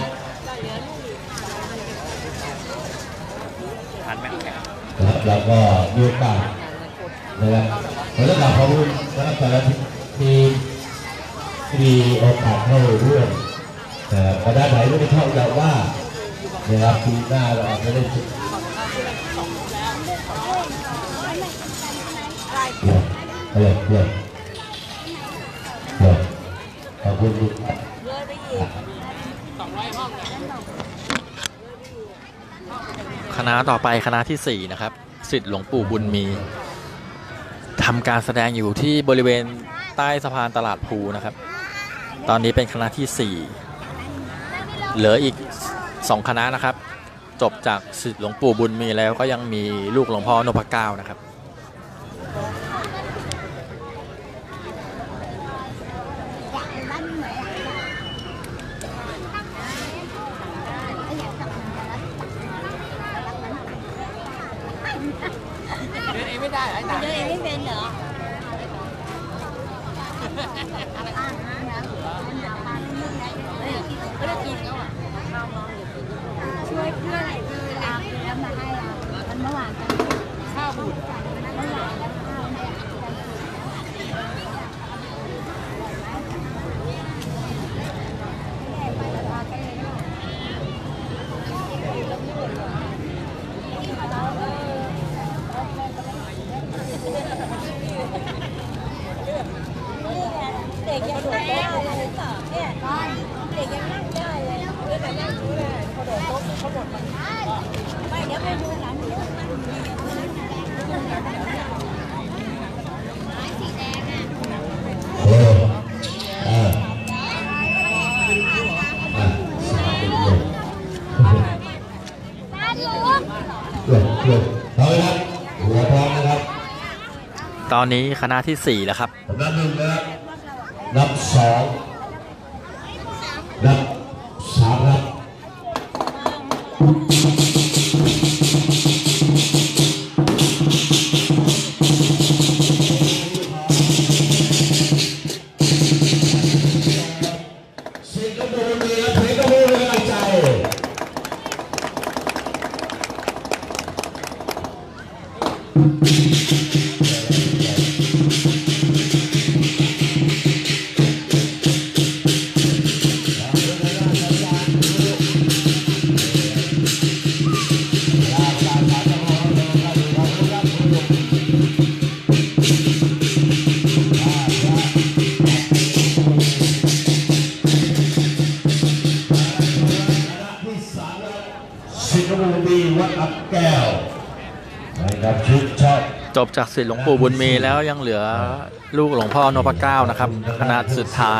นะครับเราก็มีโอกาสนะครับแล้วก็ขอบคุณนะครับแต่ละทีมมีโอกาสเข้าร่วมแต่คณะไหนไม่ได้เข้าแต่ว่านะครับปีหน้าเราจะได้จุดอะไรเพื่อนเพื่อนขอบคุณคณะต่อไปคณะที่สี่นะครับศิษย์หลวงปู่บุญมีทำการแสดงอยู่ที่บริเวณใต้สะพานตลาดภูนะครับตอนนี้เป็นคณะที่สี่เหลืออีกสองคณะนะครับจบจากศิษย์หลวงปู่บุญมีแล้วก็ยังมีลูกหลวงพ่อนพเก้านะครับเดินเองไม่ได้เดินเองไม่เป็นเหรอไม่ได้กินแล้วอ่ะช่วยเพื่อนคือลาแล้วมาให้เรามันเมื่อวานข้าวบูดเมื่อวานแล้วข้าวเนี่ยเด็กยังนั่งได้เลยเนี่ยเด็กยังนั่งได้เลยเด็กยังนั่งได้เขาโดดโต๊ะเขาโดดมันไม่เดี๋ยวไปดูหลังเดี๋ยวมันไม้สีแดงอ่ะโอ้อ่าอ่าสามเป็นลมลมลมเอาเลยครับหัวพร้อมนะครับตอนนี้คณะที่สี่แล้วครับนับหนึ่งนะครับนับสองนับสามครับสิงคโปร์มีและสิงคโปร์มีอะไรใจสิงคโปบุรีวัดอับแก้วนะครับชุดชอบจบจากศิษย์หลวงปู่บุญมีแล้วยังเหลือลูกหลวงพ่อนพเก้านะครับ คณะสุดท้าย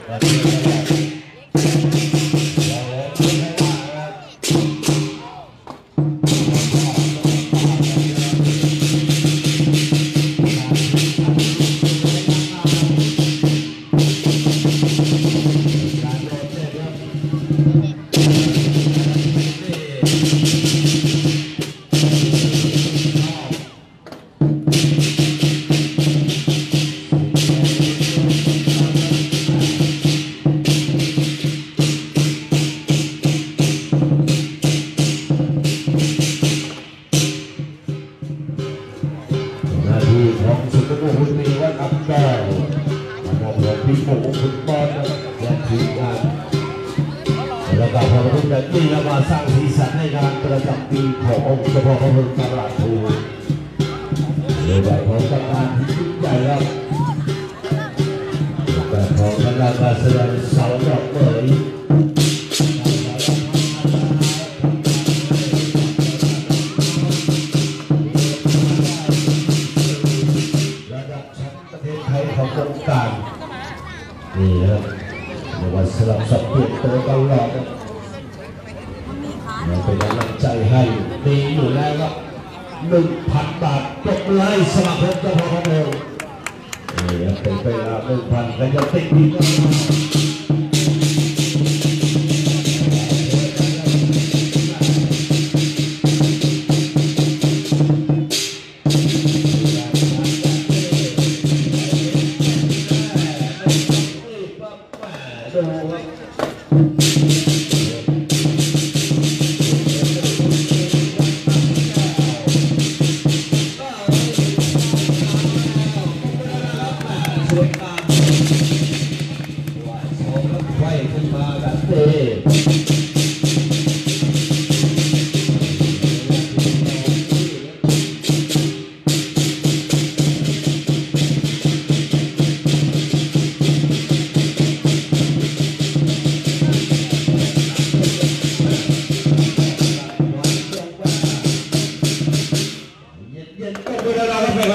หน้าที่ของสุดยอดหุ่นมีวัดอับแก้วหน้าที่ของพี่หมูคุณบอลและทีมงานแล้วก็พอมาถึงแบบนี้แล้วมาสร้างสีสันในงานประจำปีขององค์เฉพาะพระพุทธตลาดภูโดยแบบของตำนานที่ยิ่งใหญ่แล้วแบบของคณะการแสดงเสาดอกเหมยระดับแชมป์ประเทศไทยของวงการนี่ครับในวันสลับสับเปลี่ยนตัวตลอดนะเราเป็นกำลังใจให้มีอยู่แล้วครับหนึ่งพันบาทตกไล่สมัครเพิ่มเจ้าพ่อของเรานี่ครับเป็นไปแล้วหนึ่งพันก็ยังติดดีก็ดูสวยงามว่าโฉมแล้วไฟขึ้นมาแบบนี้เย็นๆก็ไม่ได้เราไปครับ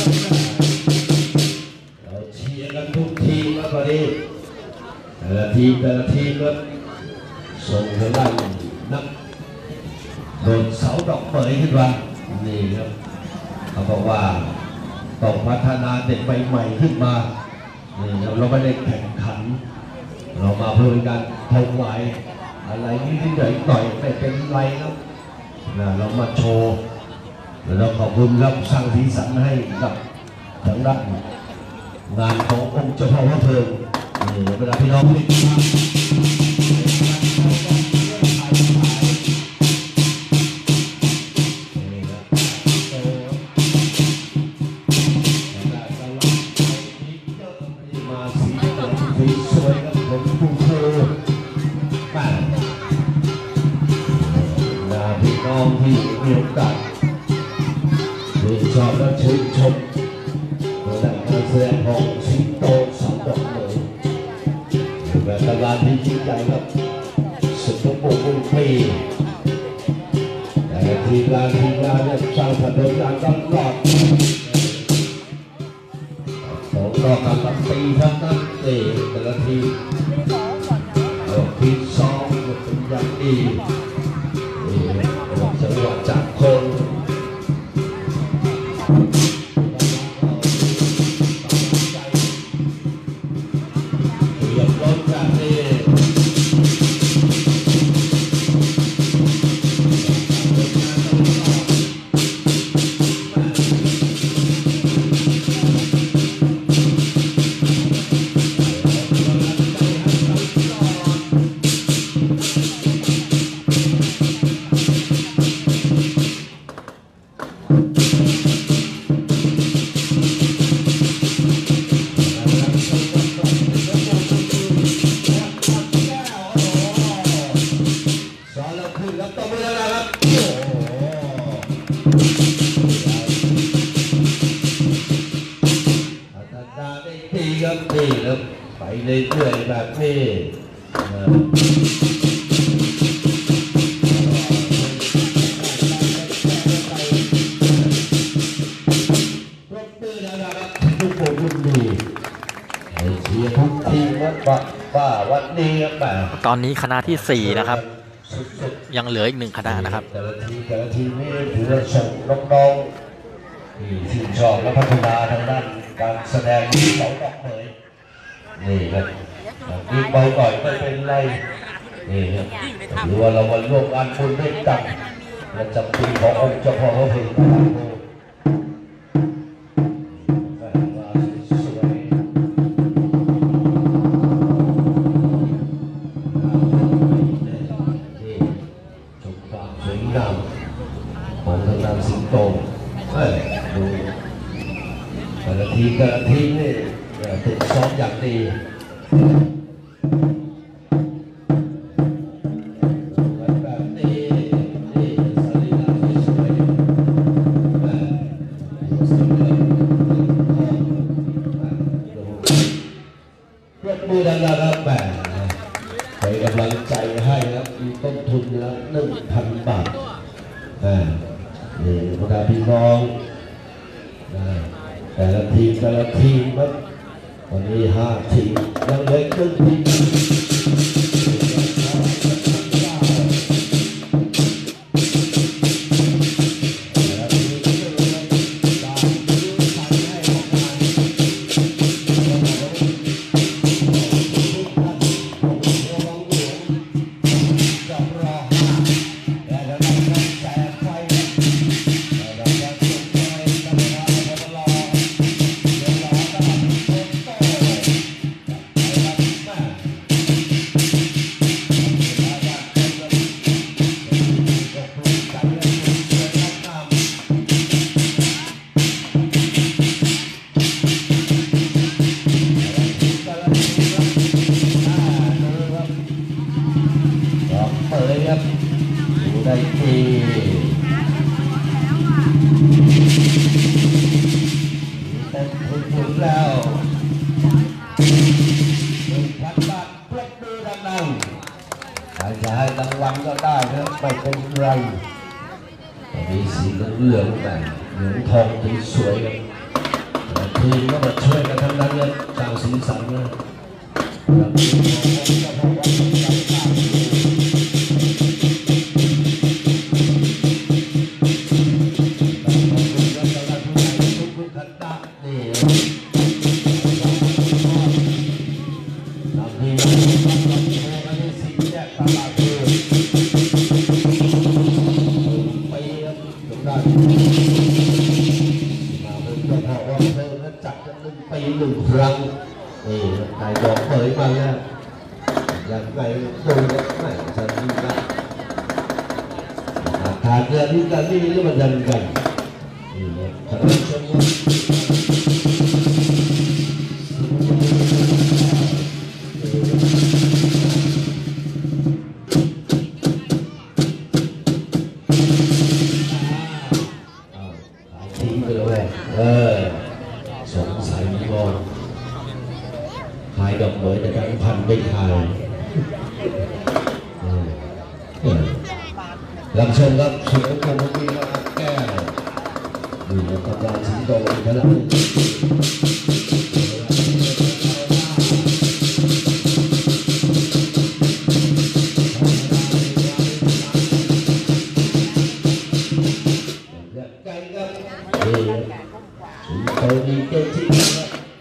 เราเชียร์กันทุกทีมแล้วตอนนี้แต่ละทีมแต่ละทีมก็ส่งทางด้านนักโดนเสาดอกเปยขึ้นมานี่ครับเขาบอกว่าต้องพัฒนาเด็กใหม่ๆขึ้นมานี่ครับเราไม่ได้แข่งขันเรามาเพื่อเป็นการถวายอะไรนิดๆหน่อยๆไม่เป็นไรครับนะเรามาโชว์แล้วขอบคุณครับสร้างสีสันให้กับทางด้านงานขององค์เจ้าพ่อพระเพลิงนี่เวลาพี่น้องนี่มาสีสีสวยครับผมผู้โชว์มาพี่น้องที่มีโอกาสชื่นชอบและชื่นชมในการแสดงของสิงโตสามดอกเลยแบบตลาดที่ยิ่งใหญ่ครับสุดโต่งบุญปีแต่ทีมงานทีมงานเนี่ยสร้างถนนอย่างตลอดสองรอบการตีทั้งนั้นเลยแต่ละทีมทีมซ้อมเป็นอย่างดีจังหวะจากคนเรียบร้อยจากนี้ครับนี่ครับไปเรื่อยๆแบบนี้ดีครับแบบตอนนี้คณะที่สี่นะครับสุดๆยังเหลืออีกหนึ่งคณะนะครับแต่ละทีแต่ละทีมนี่ถือว่าส่งน้องๆที่ชื่นชอบและพัฒนาทางด้านการแสดงที่เขาดอกเหมยนี่ครับยิงเบาก่อยไม่เป็นไรนี่ครับหรือว่าเรามาร่วมงานบุญด้วยกันและจำปีขององค์เจ้าพ่อพระพิฆเนศสวยชมความสวยงามของทางด้านสิงโตเฮ้ยดูแต่ละทีแต่ละทีนี่ฝึกซ้อมอย่างดีแบบนี้นี่สรีระสวยๆแม่ดูสิเลยปรบมือดังๆครับแม่ให้กำลังใจให้ครับมีต้นทุนแล้วหนึ่งพันบาทนี่บรรดาพี่น้องแต่ละทีมแต่ละทีมครับวันนี้ห้าทีมยังเหลือครึ่งทีมได้ทีแต่ถึงแล้วหนึ่งพันบาทปรบมือดังๆใครจะให้รางวัลก็ได้นะไม่เป็นไรมีสีเหลืองแต่เหลืองทองที่สวยกันทีมก็มาช่วยกันทั้งนั้นเลยสร้างสีสันนะปีหนึ่งครั้งนี่นายบอกเผยมาแล้วอย่างไรดูแล้วไม่สนิทนะขาดเดือนนี้กันนี่ก็มันดันกันนี่นะท่านผู้ชมทิ้งไปเลยเออสงสัยมีบอลขายดอกเหมยแต่การพันไม่ขายลำชมครับสุดโกงมีนะครับแก้วดูตำราสิงโตอีกแล้วไก่ครับสิงโตมีเจ้าที่ครับ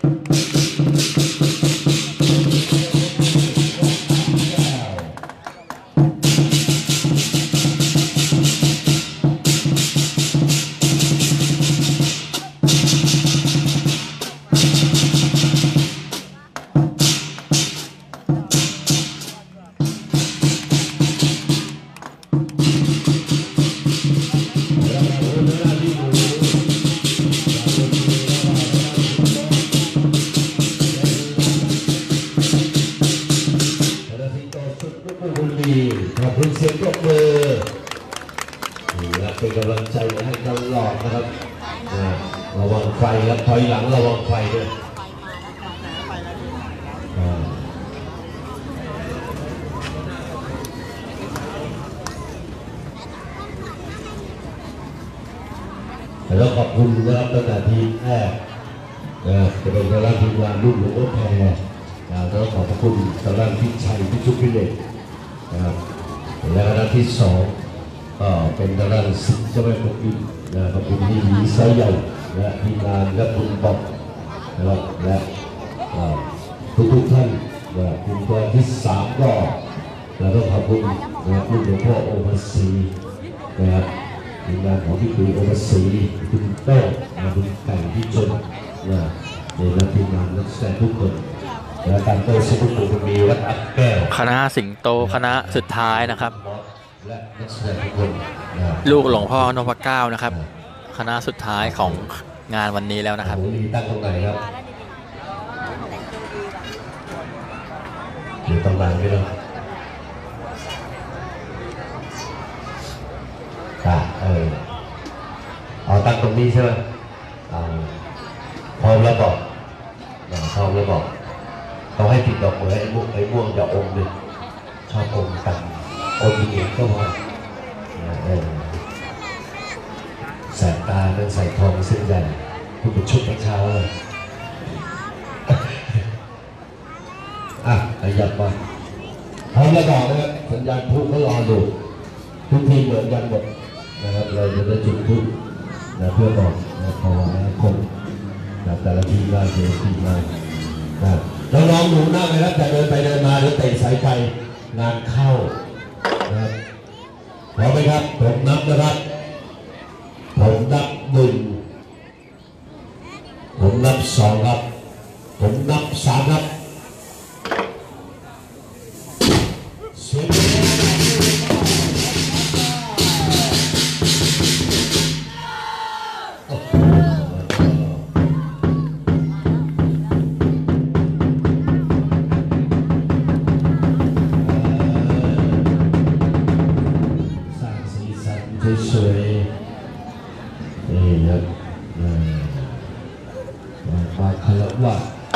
ขอบคุณเสียงปรบมือนี่ครับเป็นกำลังใจให้ตลอดนะครับระวังไฟครับถอยหลังระวังไฟด้วยแล้วขอบคุณนะครับตั้งแต่ทีมแรกจะเป็นคณะทีมงานลูกหลวงพ่อแพรแล้วขอบพระคุณทางด้านพิชัยพิชุพิเลศนะครับและคณะที่สองก็เป็นทางด้านสิทธิ์เจ้าแม่กวนอิมนะครับคุณนี่มีไซใหญ่และทีมงานและคุณบอกนะครับและทุกทุกท่านนะคุณตัวที่สามก็แล้วก็ขอบคุณนะคุณหลวงพ่อโอภาสีนะครับทีมงานของพี่ปุ๋ยโอภาสีคุณโต้นะคุณไก่พี่จนนะในและทีมงานนักแสดงทุกคนและการโต้สมุทรบุรีวัดอัดแก้วคณะสิงโตคณะสุดท้ายนะครับและนักแสดงทุกคนลูกหลวงพ่อนพเก้านะครับคณะสุดท้ายของงานวันนี้แล้วนะครับตั้งตรงไหนครับอยู่ตรงไหนไม่รู้อ่ะเออเอาตั้งตรงนี้ใช่ไหมพร้อมแล้วบอกพร้อมแล้วบอกต้องให้ติดดอกเหมือนไอ้ม่วงไอ้ม่วงอย่าอมเลยชอบอมกันอมเองก็พอแสบตาเรื่องใส่ทองเส้นใหญ่คุณเป็นชุดเช้าเลยอ่ะขยับมาพร้อมแล้วบอกนะครับสัญญาณพูดก็รอดูทุกทีเหมือนกันหมดนะครับเราจะได้จุดพูดนะเพื่อบอกนะขอให้คนนะแต่ละทีมงานแต่ละทีมงานนะเราลองดูหน้าไหมครับจะเดินไปเดินมาหรือเตะสายไฟงานเข้านะครับพร้อมไหมครับผมนับนะครับผมนับหนึ่งผมนับสองครับผมนับสามครับสวยๆนี่ครับมาคารวะ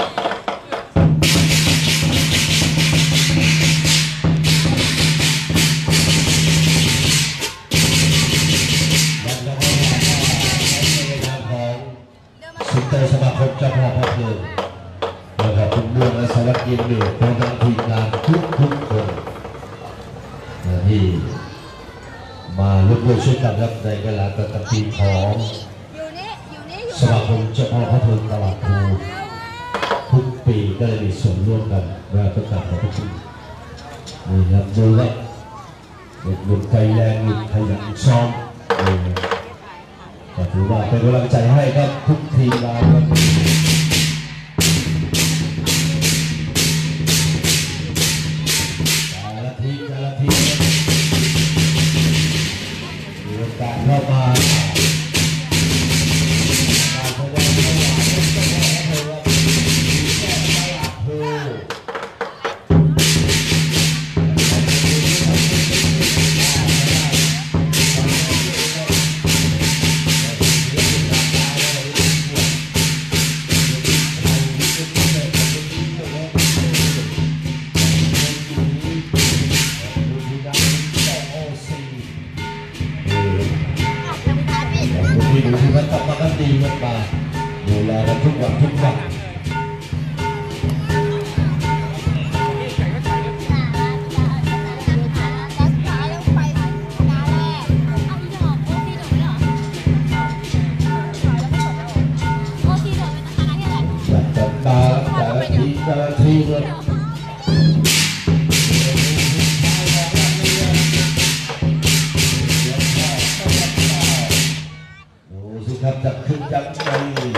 สิงโตสมาคมเจ้าพ่อพระเพลิงนะครับคุณเมืองและสวัสดิ์ยินดีพร้อมทั้งทีมงานทุกทุกคนที่มาร่วมด้วยช่วยกันครับในเวลาประจำปีของสมาคมเจ้าพ่อพระเพลิงตลาดภูทุกปีก็ได้มีส่วนร่วมกันและประกาศขอบคุณนี่ครับดูว่าเด็กหนุ่มใจแรงหนุ่มขยันซ้อมนี่ก็ถือว่าเป็นกำลังใจให้ครับทุกทีมงานครับแต่ละทีแต่ละทีการเข้ามาการแสดงเข้ามาเป็นตัวแทนเลยว่ามีแค่ตลาดภูที่ดูที่มันทำมากันดีมากมาดูแลกันทุกวันทุกวันจัดตาแต่ละทีแต่ละทีเลยครับจับขึ้นจับใจนี่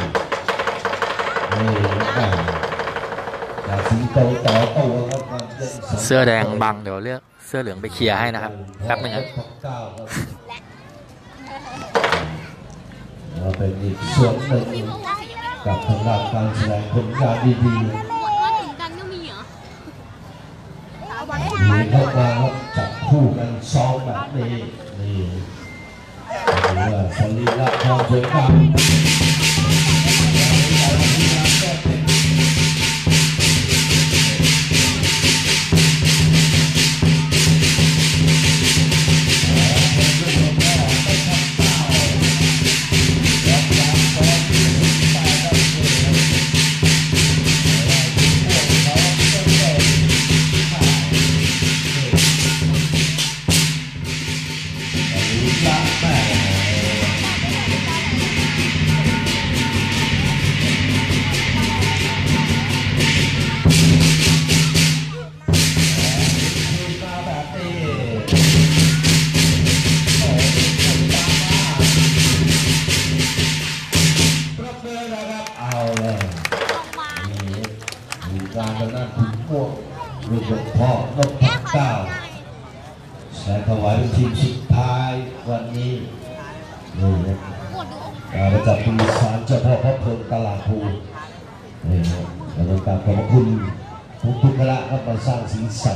นะครับจากสิงโตต่อตัวครับเสื้อแดงบังเดี๋ยวเลือกเสื้อเหลืองไปเคลียร์ให้นะครับแป๊บนึงครับเราเป็นอีกส่วนหนึ่งกับทางด้านการแสดงผลงานดีๆมีเข้ามาครับจับคู่กันซ้อมแบบนี้นี่สรีระความสวยงามเลูกหลวงพ่อนพพักเก้าแสดงถวายเป็นทีมสุดท้ายวันนี้นี่นะการประจับปีศาลเจ้าพ่อพระเพลิงตลาดภูนี่นะเราต้องการขอบคุณทุกทุกคณะครับมาสร้างสีสัน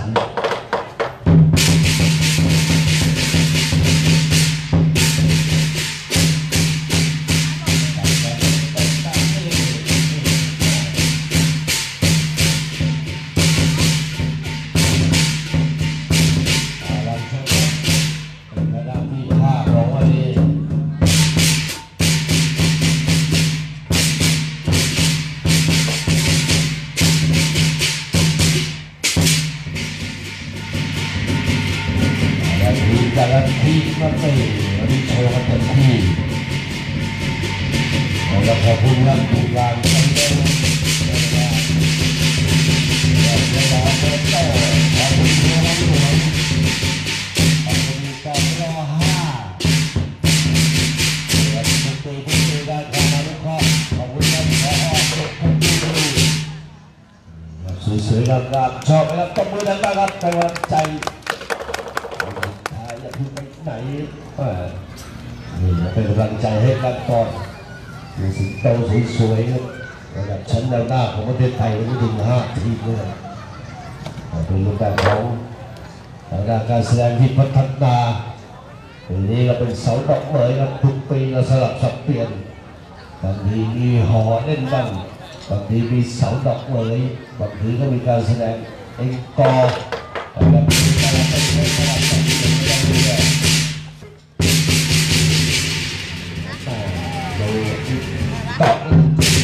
การันตีมาเตะวันนี้โชว์กันเต็มที่แล้วขอบคุณครับทุกงานทั้งเดิมแล้วเวลาเปิดโต้ขอบคุณทุกท่านทุกคนขอบคุณกองรอห้าและทุกปีทุกปีได้การมาลุกข้อขอบคุณครับขอออกทุกทุกปีสวยๆงามๆชอบไหมครับตบมือดังๆครับเป็นกำลังใจไหนนี่เป็นกำลังใจให้กันก่อนดูสิงโตสวยๆระดับชั้นดาวหน้าของประเทศไทยไม่ถึงห้าทีมเลยเป็นรูปแบบของทางด้านการแสดงที่พัฒนาปีนี้เราเป็นเสาดอกเหมยครับทุกปีเราสลับสับเปลี่ยนบางทีมีหอเล่นบ้างบางทีมีเสาดอกเหมยบางทีก็มีการแสดงเอ็งกอแล้วก็มีการแสดงสลับสับเปลี่ยนไปเรื่อยๆตอบเล่น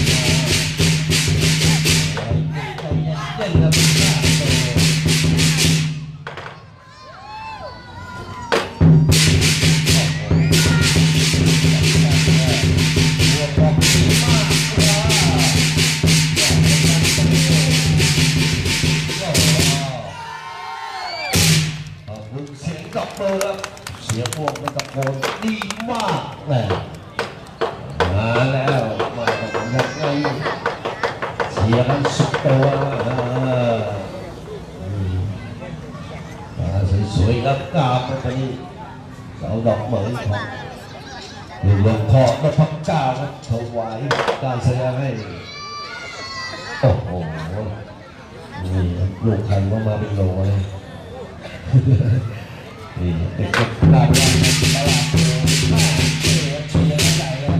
ครับเสียงตบมือครับเสียงพวกมันตะโกนดีมากเลยมาแล้วมาของนักไงเสียงสุดตัวมาสวยๆรับกาบไปนี่เสาดอกเหมยของหลวงพ่อนพเก้าครับถวายการแสดงให้โอ้โหนี่ลูกใครว่ามาเป็นโลเลยนี่เป็นเด็กหน้าบ้านตลาดโลมากเชียร์เชียร์ใหญ่เลย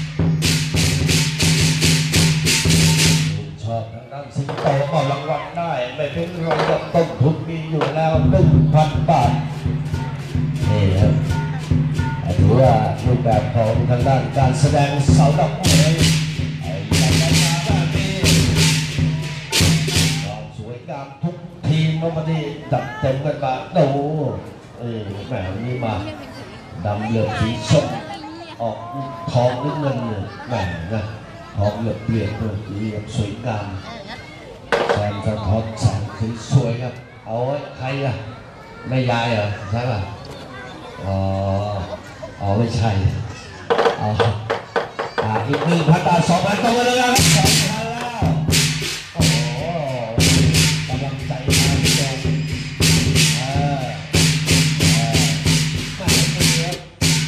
ชอบทางด้านสิงโตเอารางวัลได้ไม่เป็นรางวัลต้นทุนมีอยู่แล้วหนึ่งพันบาทนี่ครับถือว่ารูปแบบของทางด้านการแสดงเสาดอกไม้ไอ้การมาแบบนี้ความสวยงามทุกทีมวันนี้จัดเต็มกันมาดูเออแหมวันนี้มาดำเหลือบสีส้มออกทองนิดเงินเนี่ยแหมนะทองเหลือบเปลี่ยนตัวสีเหลือบสวยงามแสงสะท้อนแสงสวยครับเอาไว้ใครอะแม่ยายเหรอใช่ป่ะอ๋ออ๋อไม่ใช่อ๋ออ่าอีกหนึ่งพันบาทสองพันต้องมาเลยครับสองพันแล้วโอ้โหกำลังใจมาที่ตรงอ่าอ่าไม่ไม่เยอะ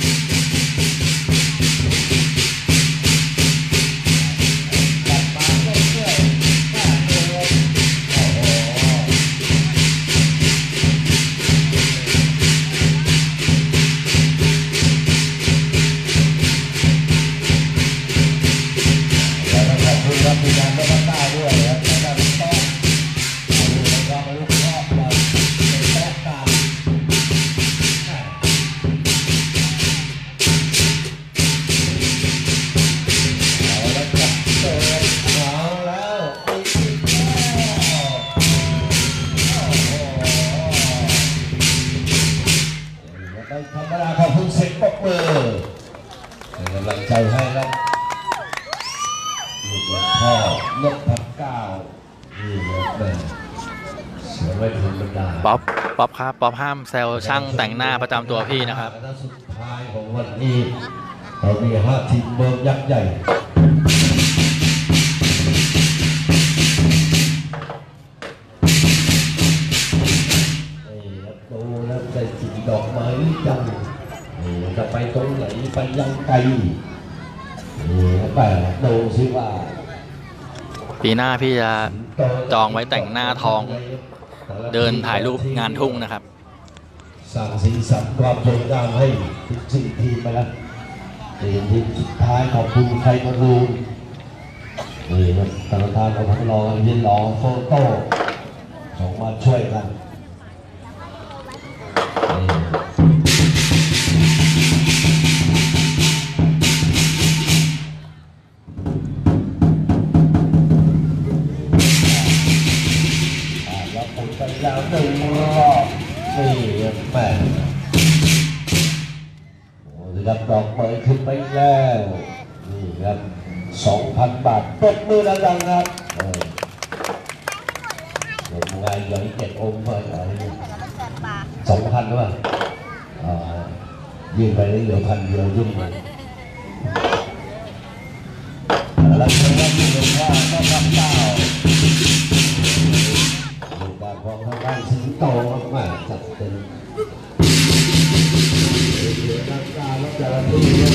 ตัดมาเรื่อยๆน่าเกลียดโอ้โหรับมีการรับตาด้วยครับแล้วก็ต้องเอาลูกเราลูกรอบเราเป็นแรกตาเอาแล้วจับเติมเอาแล้วอีกแล้วโอ้โหไปธรรมดาขอบคุณเสียงปรบมือเป็นกำลังใจให้ครับพ่อนพพักเก้านี่เลยเสียไม่ธรรมดาป๊อปป๊อปครับป๊อปห้ามแซวช่างแต่งหน้าประจำตัวพี่นะครับสุดท้ายของวันนี้เรามีห้าทีมเบิร์กยักษ์ใหญ่จะไปตรงไหนไปยังไกลนี่แต่ดูสิว่าปีหน้าพี่จะจองไว้แต่งหน้าทอง เดินถ่ายรูปงานทุ่งนะครับสร้างสีสันความสวยงามให้ทุกสิ่งทีมไปแล้วนี่ทีมสุดท้ายขอบคุณใครมารูนนี่ครับธนาคารของพัทรองยินหลองโฟโต้ส่งมาช่วยกันแล้วผลไปแล้วหนึ่งรอบนี่แม่โอ้ยรับดอกเมยขึ้นไปแล้วนี่ครับสองพันบาทปรบมือดังๆครับเออเดี๋ยวงานใหญ่เจ็ดองค์เมื่อไหร่สองพันหรือเปล่าอ่ายื่นไปเหลือพันเดียวยุ่งเลยแล้วก็ยังมีหลวงพ่อก็ทำเต้าดูการของทางด้านสิงโตมากๆจัดเต็มเหลือด้านกลางแล้วจะระทึกเลย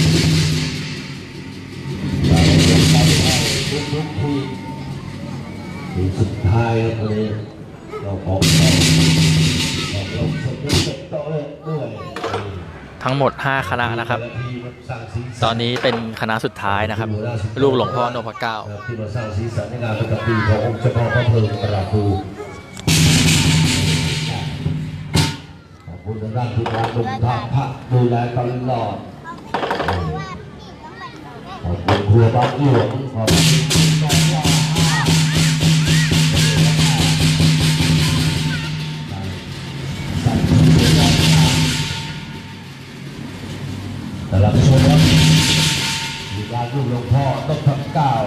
เราจะไปให้ทุกทุกทีทีสุดท้ายวันนี้เราของเราเราลงสุดยอดโตเลยด้วยทั้งหมดห้าคณะนะครับ ตอนนี้เป็นคณะสุดท้ายนะครับ ลูกหลวงพ่อนพเก้าที่มาสร้างสีสันในงานประจำปีขององค์เจ้าพ่อพระเพลิงตลาดภูขอบคุณทางด้านทีมงานลุงท่าพระดูแลตลอดขอบคุณครัวบ้านหลวงขอบคุณแต่ละชมครับมีการรูปหลวงพ่อต้องทำก้าว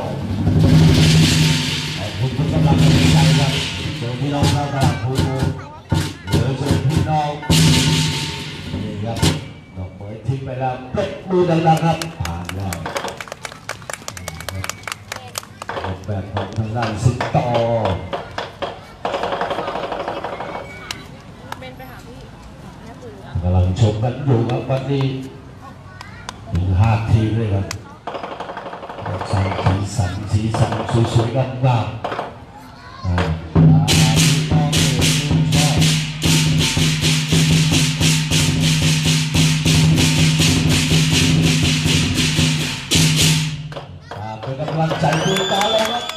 ขอบคุณทุกกำลังใจครับเจอพี่น้องชาวตลาดภูเหลือเจอพี่น้องนี่ครับดอกเมยทิ้งไปแล้วเปิดมือดังๆครับผ่านแล้วออกแบบของทางด้านสิงโตกำลังชมกันอยู่ครับวันนี้ถึงห้าทีมเลยครับสร้างสีสันสีสันสวยๆงามๆอ่าพี่น้องเอ๋ยชอบอ่าเป็นกำลังใจดูตาเลยครับ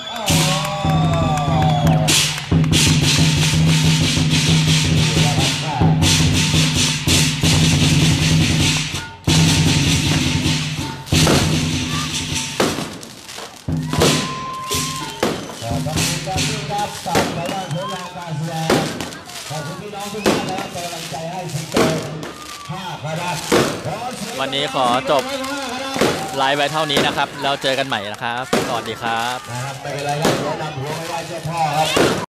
วันนี้ขอจบไลฟ์ไว้เท่านี้นะครับ แล้วเจอกันใหม่นะครับ สวัสดีครับนะครับไม่เป็นไรครับเดี๋ยวนำหัวไปไหว้เจ้าพ่อครับ